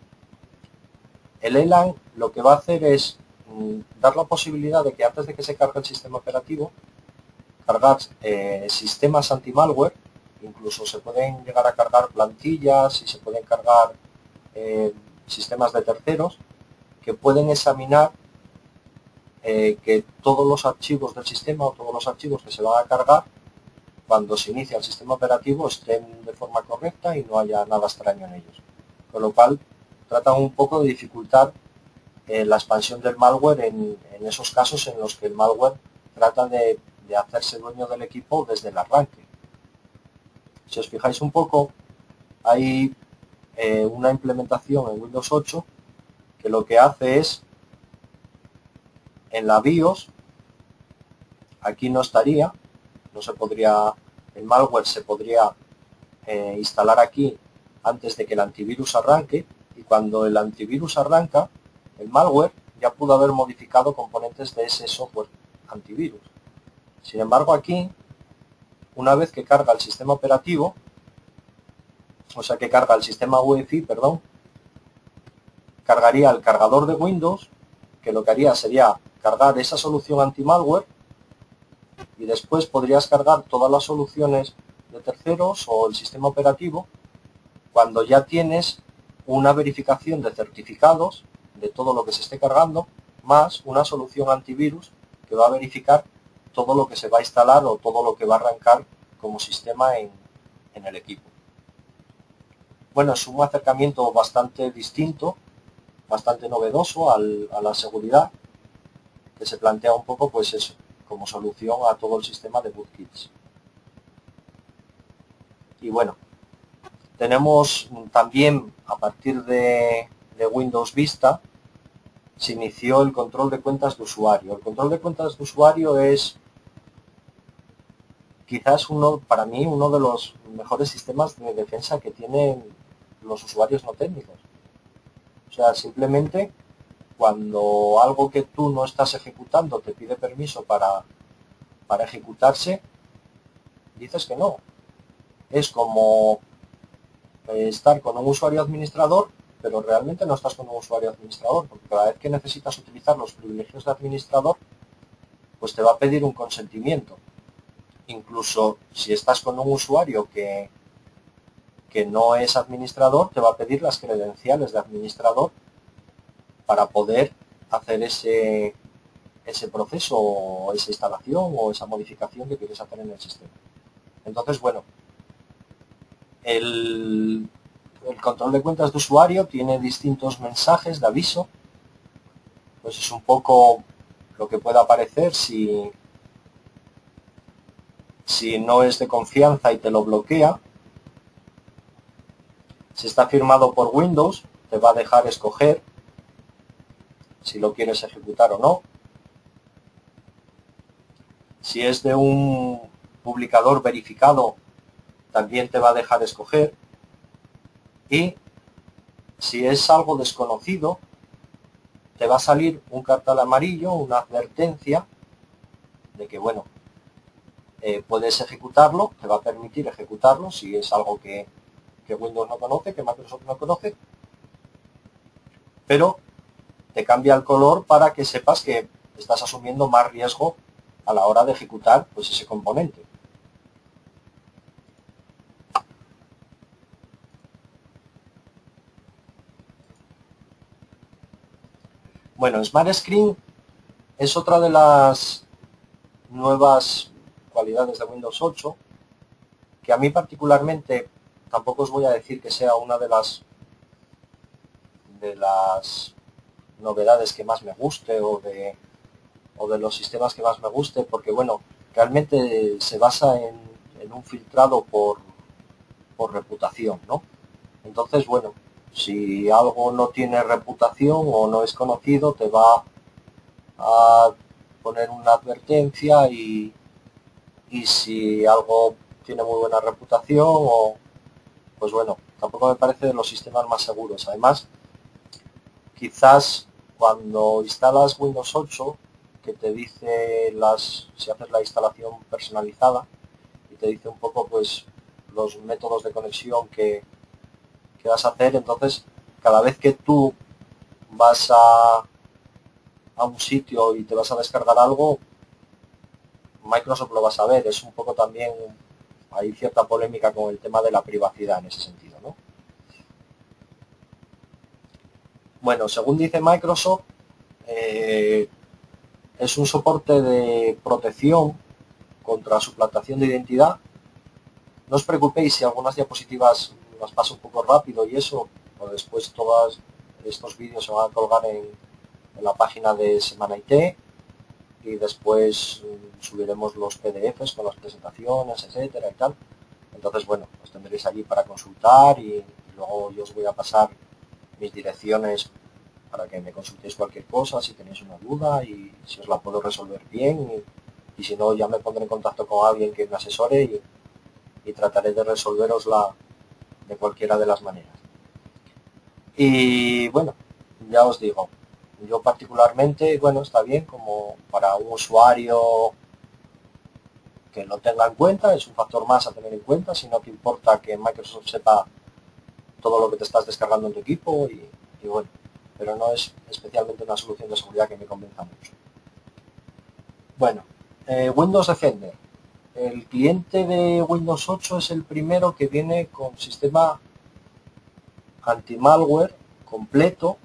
El ELAN lo que va a hacer es dar la posibilidad de que antes de que se cargue el sistema operativo, cargar sistemas anti-malware, incluso se pueden llegar a cargar plantillas y se pueden cargar sistemas de terceros que pueden examinar que todos los archivos del sistema o todos los archivos que se van a cargar cuando se inicia el sistema operativo estén de forma correcta y no haya nada extraño en ellos. Con lo cual tratan un poco de dificultar la expansión del malware en esos casos en los que el malware trata de hacerse dueño del equipo desde el arranque. Si os fijáis un poco, hay una implementación en Windows 8 que lo que hace es, en la BIOS, aquí no estaría, no se podría, el malware se podría instalar aquí antes de que el antivirus arranque, y cuando el antivirus arranca, el malware ya pudo haber modificado componentes de ese software antivirus. Sin embargo, aquí, una vez que carga el sistema operativo, o sea que carga el sistema UEFI, perdón, cargaría el cargador de Windows, que lo que haría sería cargar esa solución anti-malware, y después podrías cargar todas las soluciones de terceros o el sistema operativo cuando ya tienes una verificación de certificados de todo lo que se esté cargando, más una solución antivirus que va a verificar todo lo que se va a instalar o todo lo que va a arrancar como sistema en el equipo. Bueno, es un acercamiento bastante distinto, bastante novedoso a la seguridad, que se plantea un poco, pues eso, como solución a todo el sistema de bootkits. Y bueno, tenemos también, a partir de Windows Vista, se inició el control de cuentas de usuario. El control de cuentas de usuario es quizás para mí uno de los mejores sistemas de defensa que tienen los usuarios no técnicos. O sea, simplemente cuando algo que tú no estás ejecutando te pide permiso para ejecutarse, dices que no. Es como estar con un usuario administrador, pero realmente no estás con un usuario administrador, porque cada vez que necesitas utilizar los privilegios de administrador, pues te va a pedir un consentimiento. Incluso si estás con un usuario que no es administrador, te va a pedir las credenciales de administrador para poder hacer ese proceso o esa instalación o esa modificación que quieres hacer en el sistema. Entonces, bueno, el control de cuentas de usuario tiene distintos mensajes de aviso. Pues es un poco lo que puede aparecer si no es de confianza y te lo bloquea. Si está firmado por Windows, te va a dejar escoger si lo quieres ejecutar o no. Si es de un publicador verificado, también te va a dejar escoger. Y si es algo desconocido, te va a salir un cartel amarillo, una advertencia de que, bueno, puedes ejecutarlo, te va a permitir ejecutarlo si es algo que Windows no conoce, que Microsoft no conoce, pero te cambia el color para que sepas que estás asumiendo más riesgo a la hora de ejecutar pues ese componente. Bueno, Smart Screen es otra de las nuevas cualidades de Windows 8, que a mí particularmente tampoco os voy a decir que sea una de las novedades que más me guste o de los sistemas que más me guste, porque bueno, realmente se basa en un filtrado por reputación, ¿no? Entonces, bueno, si algo no tiene reputación o no es conocido, te va a poner una advertencia, y si algo tiene muy buena reputación, pues bueno, tampoco me parece de los sistemas más seguros. Además, quizás cuando instalas Windows 8, que te dice si haces la instalación personalizada, y te dice un poco pues los métodos de conexión que vas a hacer, entonces cada vez que tú vas a un sitio y te vas a descargar algo, Microsoft lo va a saber. Es un poco también, hay cierta polémica con el tema de la privacidad en ese sentido, ¿no? Bueno, según dice Microsoft, es un soporte de protección contra suplantación de identidad. No os preocupéis si algunas diapositivas las paso un poco rápido y eso, o después todas estos vídeos se van a colgar en la página de Semana IT y después subiremos los PDFs con las presentaciones, etcétera y tal. Entonces, bueno, los tendréis allí para consultar y luego yo os voy a pasar mis direcciones para que me consultéis cualquier cosa, si tenéis una duda y si os la puedo resolver bien y si no ya me pondré en contacto con alguien que me asesore y trataré de resolverosla de cualquiera de las maneras. Y bueno, ya os digo, yo particularmente, bueno, está bien como para un usuario que lo tenga en cuenta, es un factor más a tener en cuenta, si no te importa que Microsoft sepa todo lo que te estás descargando en tu equipo y bueno, pero no es especialmente una solución de seguridad que me convenza mucho. Bueno, Windows Defender. El cliente de Windows 8 es el primero que viene con sistema anti-malware completo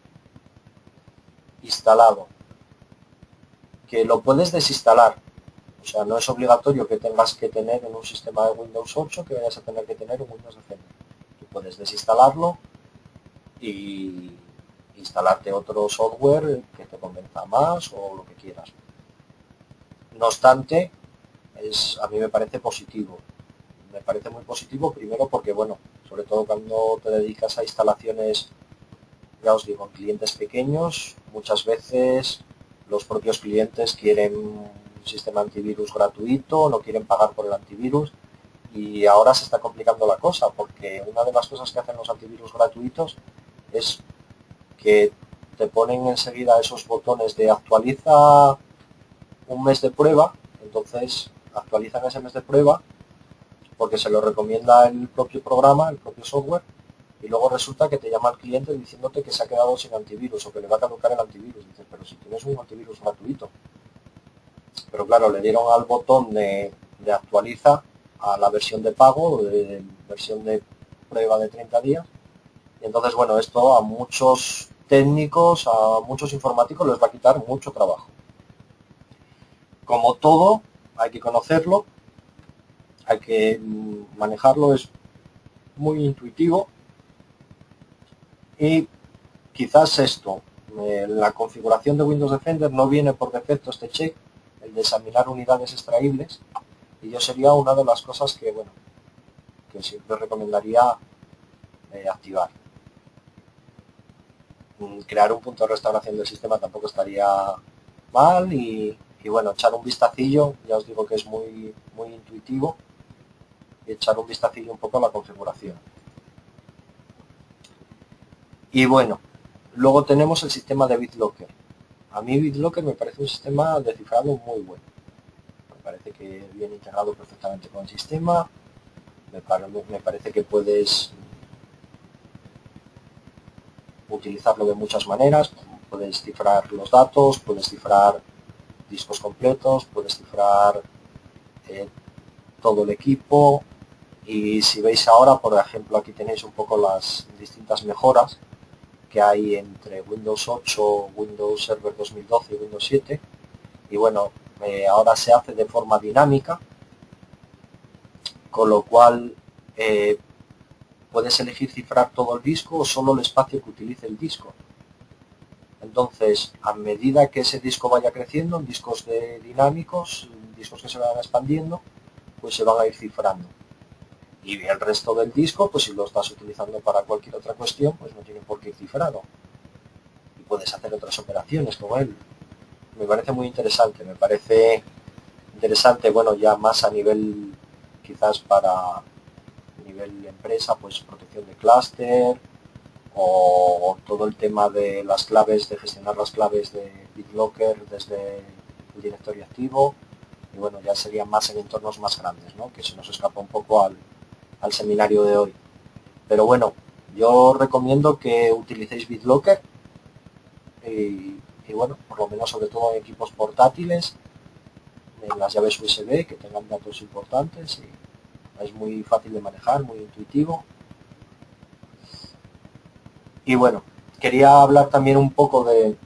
instalado, que lo puedes desinstalar. O sea, no es obligatorio que tengas que tener en un sistema de Windows 8 que vayas a tener que tener un Windows Defender. Tú puedes desinstalarlo y instalarte otro software que te convenza más o lo que quieras. No obstante, a mí me parece positivo. Me parece muy positivo primero porque, bueno, sobre todo cuando te dedicas a instalaciones, ya os digo, en clientes pequeños, muchas veces los propios clientes quieren un sistema antivirus gratuito, no quieren pagar por el antivirus y ahora se está complicando la cosa porque una de las cosas que hacen los antivirus gratuitos es que te ponen enseguida esos botones de actualiza un mes de prueba, entonces actualizan ese mes de prueba porque se lo recomienda el propio programa, el propio software, y luego resulta que te llama el cliente diciéndote que se ha quedado sin antivirus o que le va a caducar el antivirus. Dices, pero si tienes un antivirus gratuito. Pero claro, le dieron al botón de actualiza a la versión de pago, de versión de prueba de 30 días. Y entonces, bueno, esto a muchos técnicos, a muchos informáticos les va a quitar mucho trabajo. Como todo, hay que conocerlo, hay que manejarlo, es muy intuitivo. Y quizás esto, la configuración de Windows Defender no viene por defecto este check, el de examinar unidades extraíbles, y yo sería una de las cosas que, bueno, que siempre recomendaría activar. Crear un punto de restauración del sistema tampoco estaría mal y bueno, echar un vistacillo, ya os digo que es muy intuitivo, y echar un vistacillo un poco a la configuración. Y bueno, luego tenemos el sistema de BitLocker. A mí BitLocker me parece un sistema de cifrado muy bueno. Me parece que viene integrado perfectamente con el sistema. Me parece que puedes utilizarlo de muchas maneras. Puedes cifrar los datos, puedes cifrar discos completos, puedes cifrar todo el equipo. Y si veis ahora, por ejemplo, aquí tenéis un poco las distintas mejoras que hay entre Windows 8, Windows Server 2012 y Windows 7. Y bueno, ahora se hace de forma dinámica, con lo cual puedes elegir cifrar todo el disco o solo el espacio que utilice el disco. Entonces, a medida que ese disco vaya creciendo, en discos dinámicos, discos que se van expandiendo, pues se van a ir cifrando. Y el resto del disco, pues si lo estás utilizando para cualquier otra cuestión, pues no tiene por qué ir cifrado. Y puedes hacer otras operaciones con él. Me parece muy interesante, bueno, ya más a nivel, quizás para nivel empresa, pues protección de clúster o todo el tema de las claves, de gestionar las claves de BitLocker desde el directorio activo. Y bueno, ya serían más en entornos más grandes, ¿no? Que se nos escapa un poco al seminario de hoy. Pero bueno, yo recomiendo que utilicéis BitLocker y bueno, por lo menos sobre todo en equipos portátiles, en las llaves USB que tengan datos importantes y es muy fácil de manejar, muy intuitivo. Y bueno, quería hablar también un poco del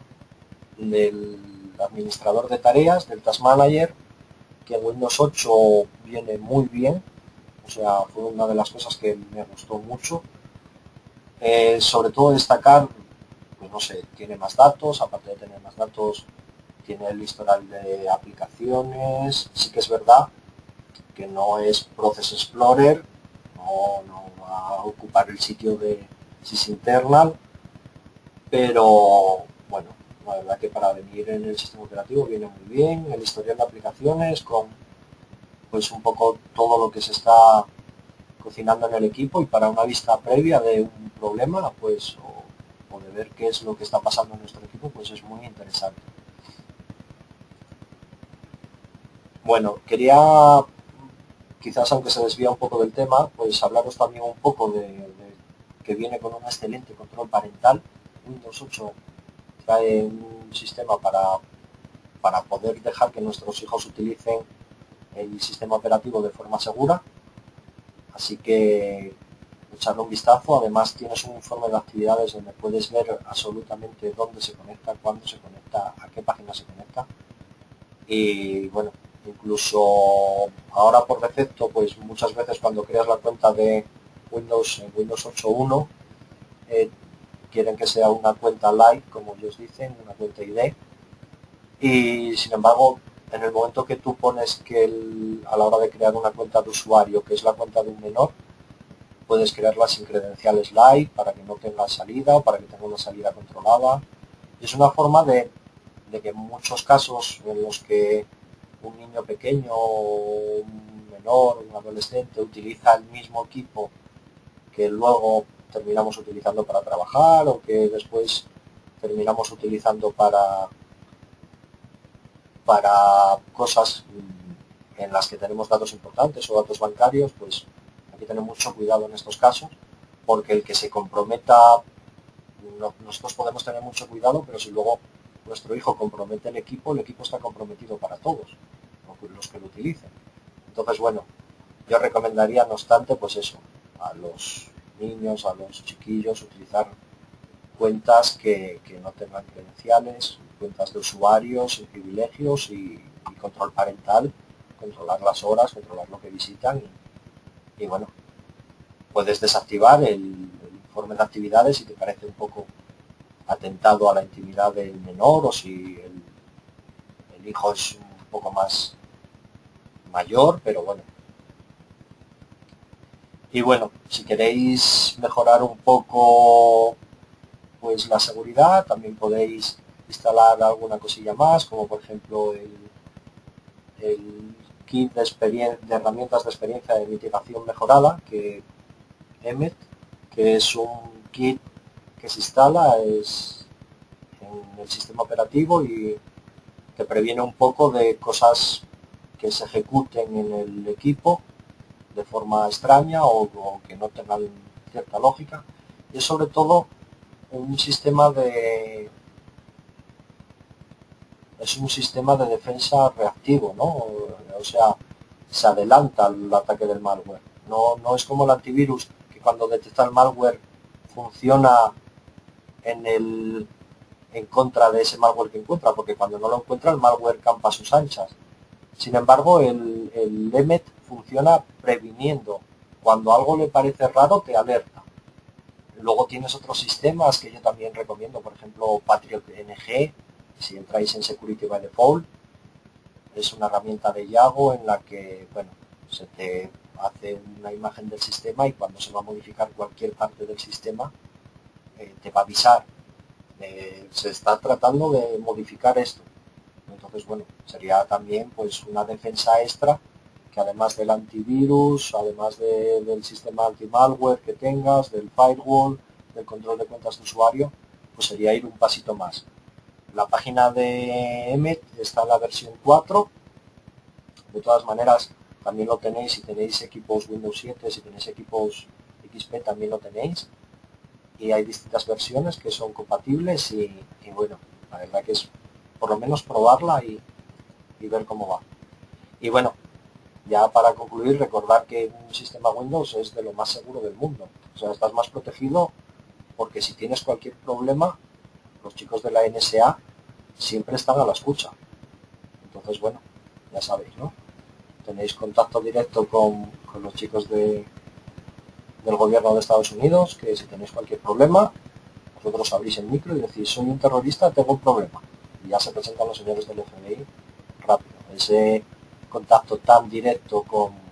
administrador de tareas, del Task Manager, que en Windows 8 viene muy bien, o sea, fue una de las cosas que me gustó mucho. Sobre todo destacar, pues no sé, tiene más datos, aparte de tener más datos, tiene el historial de aplicaciones. Sí que es verdad que no es Process Explorer, no va a ocupar el sitio de sysinternal, pero bueno, la verdad que para venir en el sistema operativo viene muy bien. El historial de aplicaciones con pues un poco todo lo que se está cocinando en el equipo, y para una vista previa de un problema, pues o de ver qué es lo que está pasando en nuestro equipo, pues es muy interesante. Bueno, quería, quizás aunque se desvía un poco del tema, pues hablaros también un poco de que viene con un excelente control parental. Windows 8 trae un sistema para poder dejar que nuestros hijos utilicen el sistema operativo de forma segura, así que echarle un vistazo. Además tienes un informe de actividades donde puedes ver absolutamente dónde se conecta, cuándo se conecta, a qué página se conecta. Y bueno, incluso ahora por defecto, pues muchas veces cuando creas la cuenta de Windows en Windows 8.1, quieren que sea una cuenta light, como ellos dicen, una cuenta ID, y sin embargo en el momento que tú pones que a la hora de crear una cuenta de usuario, que es la cuenta de un menor, puedes crearla sin credenciales light para que no tenga salida o para que tenga una salida controlada. Y es una forma de que en muchos casos en los que un niño pequeño, un menor, un adolescente utiliza el mismo equipo que luego terminamos utilizando para trabajar o que después terminamos utilizando para cosas en las que tenemos datos importantes o datos bancarios, pues hay que tener mucho cuidado en estos casos, porque el que se comprometa, nosotros podemos tener mucho cuidado, pero si luego nuestro hijo compromete el equipo está comprometido para todos los que lo utilicen. Entonces, bueno, yo recomendaría, no obstante, pues eso, a los niños, a los chiquillos, utilizar cuentas que no tengan credenciales, cuentas de usuarios sin privilegios y control parental, controlar las horas, controlar lo que visitan y bueno, puedes desactivar el informe de actividades si te parece un poco atentado a la intimidad del menor o si el hijo es un poco más mayor, pero bueno. Y bueno, si queréis mejorar un poco pues la seguridad, también podéis instalar alguna cosilla más, como por ejemplo el kit de herramientas de experiencia de mitigación mejorada, que EMET, que es un kit que se instala en el sistema operativo y que previene un poco de cosas que se ejecuten en el equipo de forma extraña o que no tengan cierta lógica. Y es sobre todo un sistema es un sistema de defensa reactivo, ¿no? O sea, se adelanta al ataque del malware. No es como el antivirus, que cuando detecta el malware funciona en contra de ese malware que encuentra, porque cuando no lo encuentra el malware campa a sus anchas. Sin embargo, el EMET funciona previniendo. Cuando algo le parece raro, te alerta. Luego tienes otros sistemas que yo también recomiendo, por ejemplo, Patriot NG. Si entráis en Security by Default, es una herramienta de Yago en la que, bueno, se te hace una imagen del sistema y cuando se va a modificar cualquier parte del sistema, te va a avisar. Se está tratando de modificar esto. Entonces, bueno, sería también pues una defensa extra que además del antivirus, además del sistema anti-malware que tengas, del firewall, del control de cuentas de usuario, pues sería ir un pasito más. La página de EMET está en la versión 4. De todas maneras, también lo tenéis si tenéis equipos Windows 7, si tenéis equipos XP también lo tenéis. Y hay distintas versiones que son compatibles y bueno, la verdad que es por lo menos probarla y ver cómo va. Y bueno, ya para concluir, recordar que un sistema Windows es de lo más seguro del mundo. O sea, estás más protegido porque si tienes cualquier problema, los chicos de la NSA siempre están a la escucha. Entonces, bueno, ya sabéis, ¿no? Tenéis contacto directo con los chicos del gobierno de Estados Unidos, que si tenéis cualquier problema, vosotros abrís el micro y decís, soy un terrorista, tengo un problema. Y ya se presentan los señores del FBI rápido. Ese contacto tan directo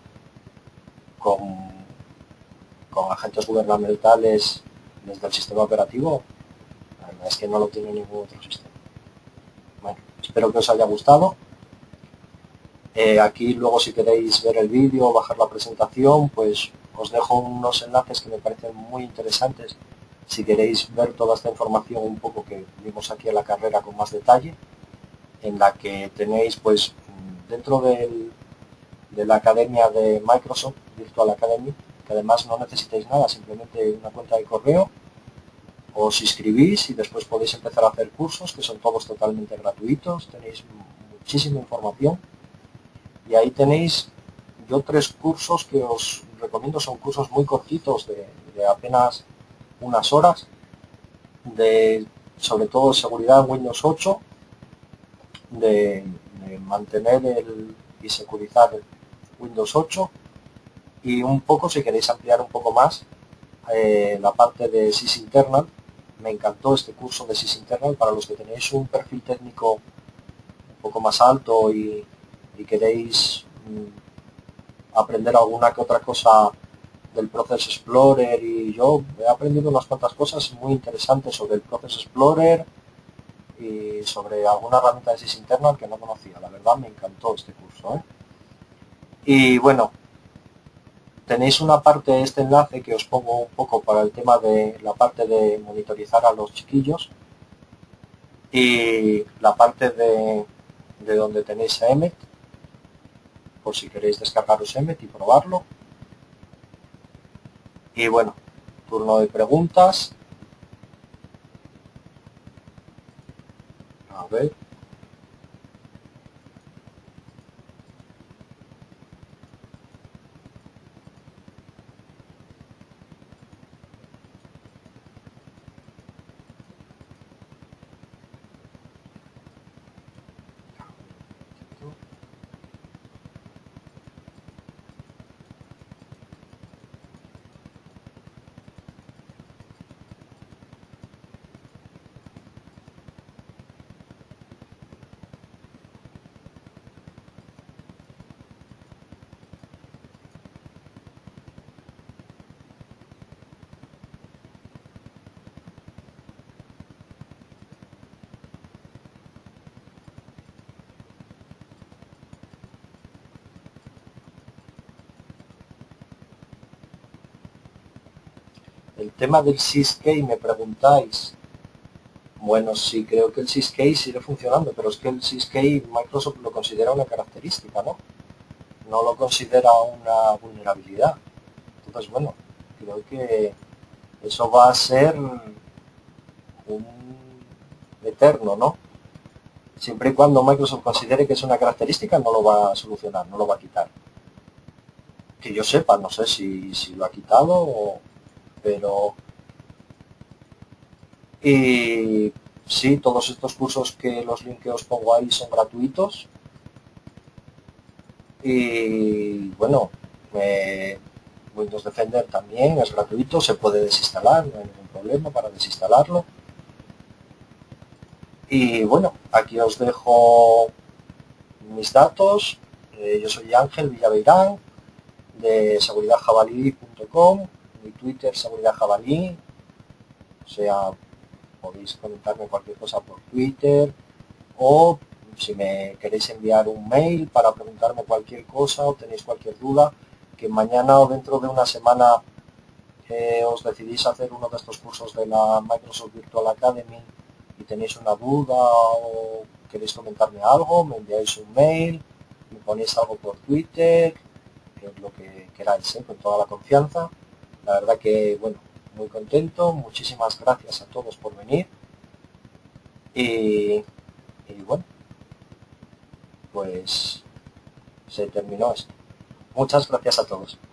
con, con agentes gubernamentales desde el sistema operativo, la verdad es que no lo tiene ningún otro sistema. Bueno, espero que os haya gustado. Aquí luego, si queréis ver el vídeo o bajar la presentación, pues os dejo unos enlaces que me parecen muy interesantes si queréis ver toda esta información un poco que vimos aquí en la carrera con más detalle, en la que tenéis pues dentro de la academia de Microsoft Virtual Academy, que además no necesitáis nada, simplemente una cuenta de correo, os inscribís y después podéis empezar a hacer cursos que son todos totalmente gratuitos, tenéis muchísima información. Y ahí tenéis yo 3 cursos que os recomiendo, son cursos muy cortitos de apenas unas horas, sobre todo seguridad en Windows 8, de mantener y securizar Windows 8, y un poco, si queréis ampliar un poco más, la parte de sysinternal. Me encantó este curso de sysinternal para los que tenéis un perfil técnico un poco más alto y queréis aprender alguna que otra cosa del Process Explorer, y yo he aprendido unas cuantas cosas muy interesantes sobre el Process Explorer y sobre alguna herramienta de sysinternal que no conocía. La verdad me encantó este curso, Y bueno, tenéis una parte, este enlace que os pongo un poco para el tema de la parte de monitorizar a los chiquillos, y la parte de donde tenéis a Emmet, por si queréis descargaros Emmet y probarlo. Y bueno, turno de preguntas. A ver. El tema del SysKey me preguntáis. Bueno, sí, creo que el SysKey sigue funcionando, pero es que el SysKey Microsoft lo considera una característica, ¿no? No lo considera una vulnerabilidad. Entonces, bueno, creo que eso va a ser un eterno, ¿no? Siempre y cuando Microsoft considere que es una característica, no lo va a solucionar, no lo va a quitar. Que yo sepa, no sé si lo ha quitado, pero... Y sí, todos estos cursos, que los links que os pongo ahí son gratuitos. Y bueno, Windows Defender también es gratuito, se puede desinstalar, no hay ningún problema para desinstalarlo. Y bueno, aquí os dejo mis datos. Yo soy Ángel Villaveirán, de seguridadjabalí.com, mi Twitter seguridadjabalí, o sea, podéis comentarme cualquier cosa por Twitter, o si me queréis enviar un mail para preguntarme cualquier cosa o tenéis cualquier duda, que mañana o dentro de una semana os decidís hacer uno de estos cursos de la Microsoft Virtual Academy y tenéis una duda o queréis comentarme algo, me enviáis un mail, me ponéis algo por Twitter, lo que queráis, con toda la confianza. La verdad que, bueno, muy contento, muchísimas gracias a todos por venir, y bueno, pues se terminó esto. Muchas gracias a todos.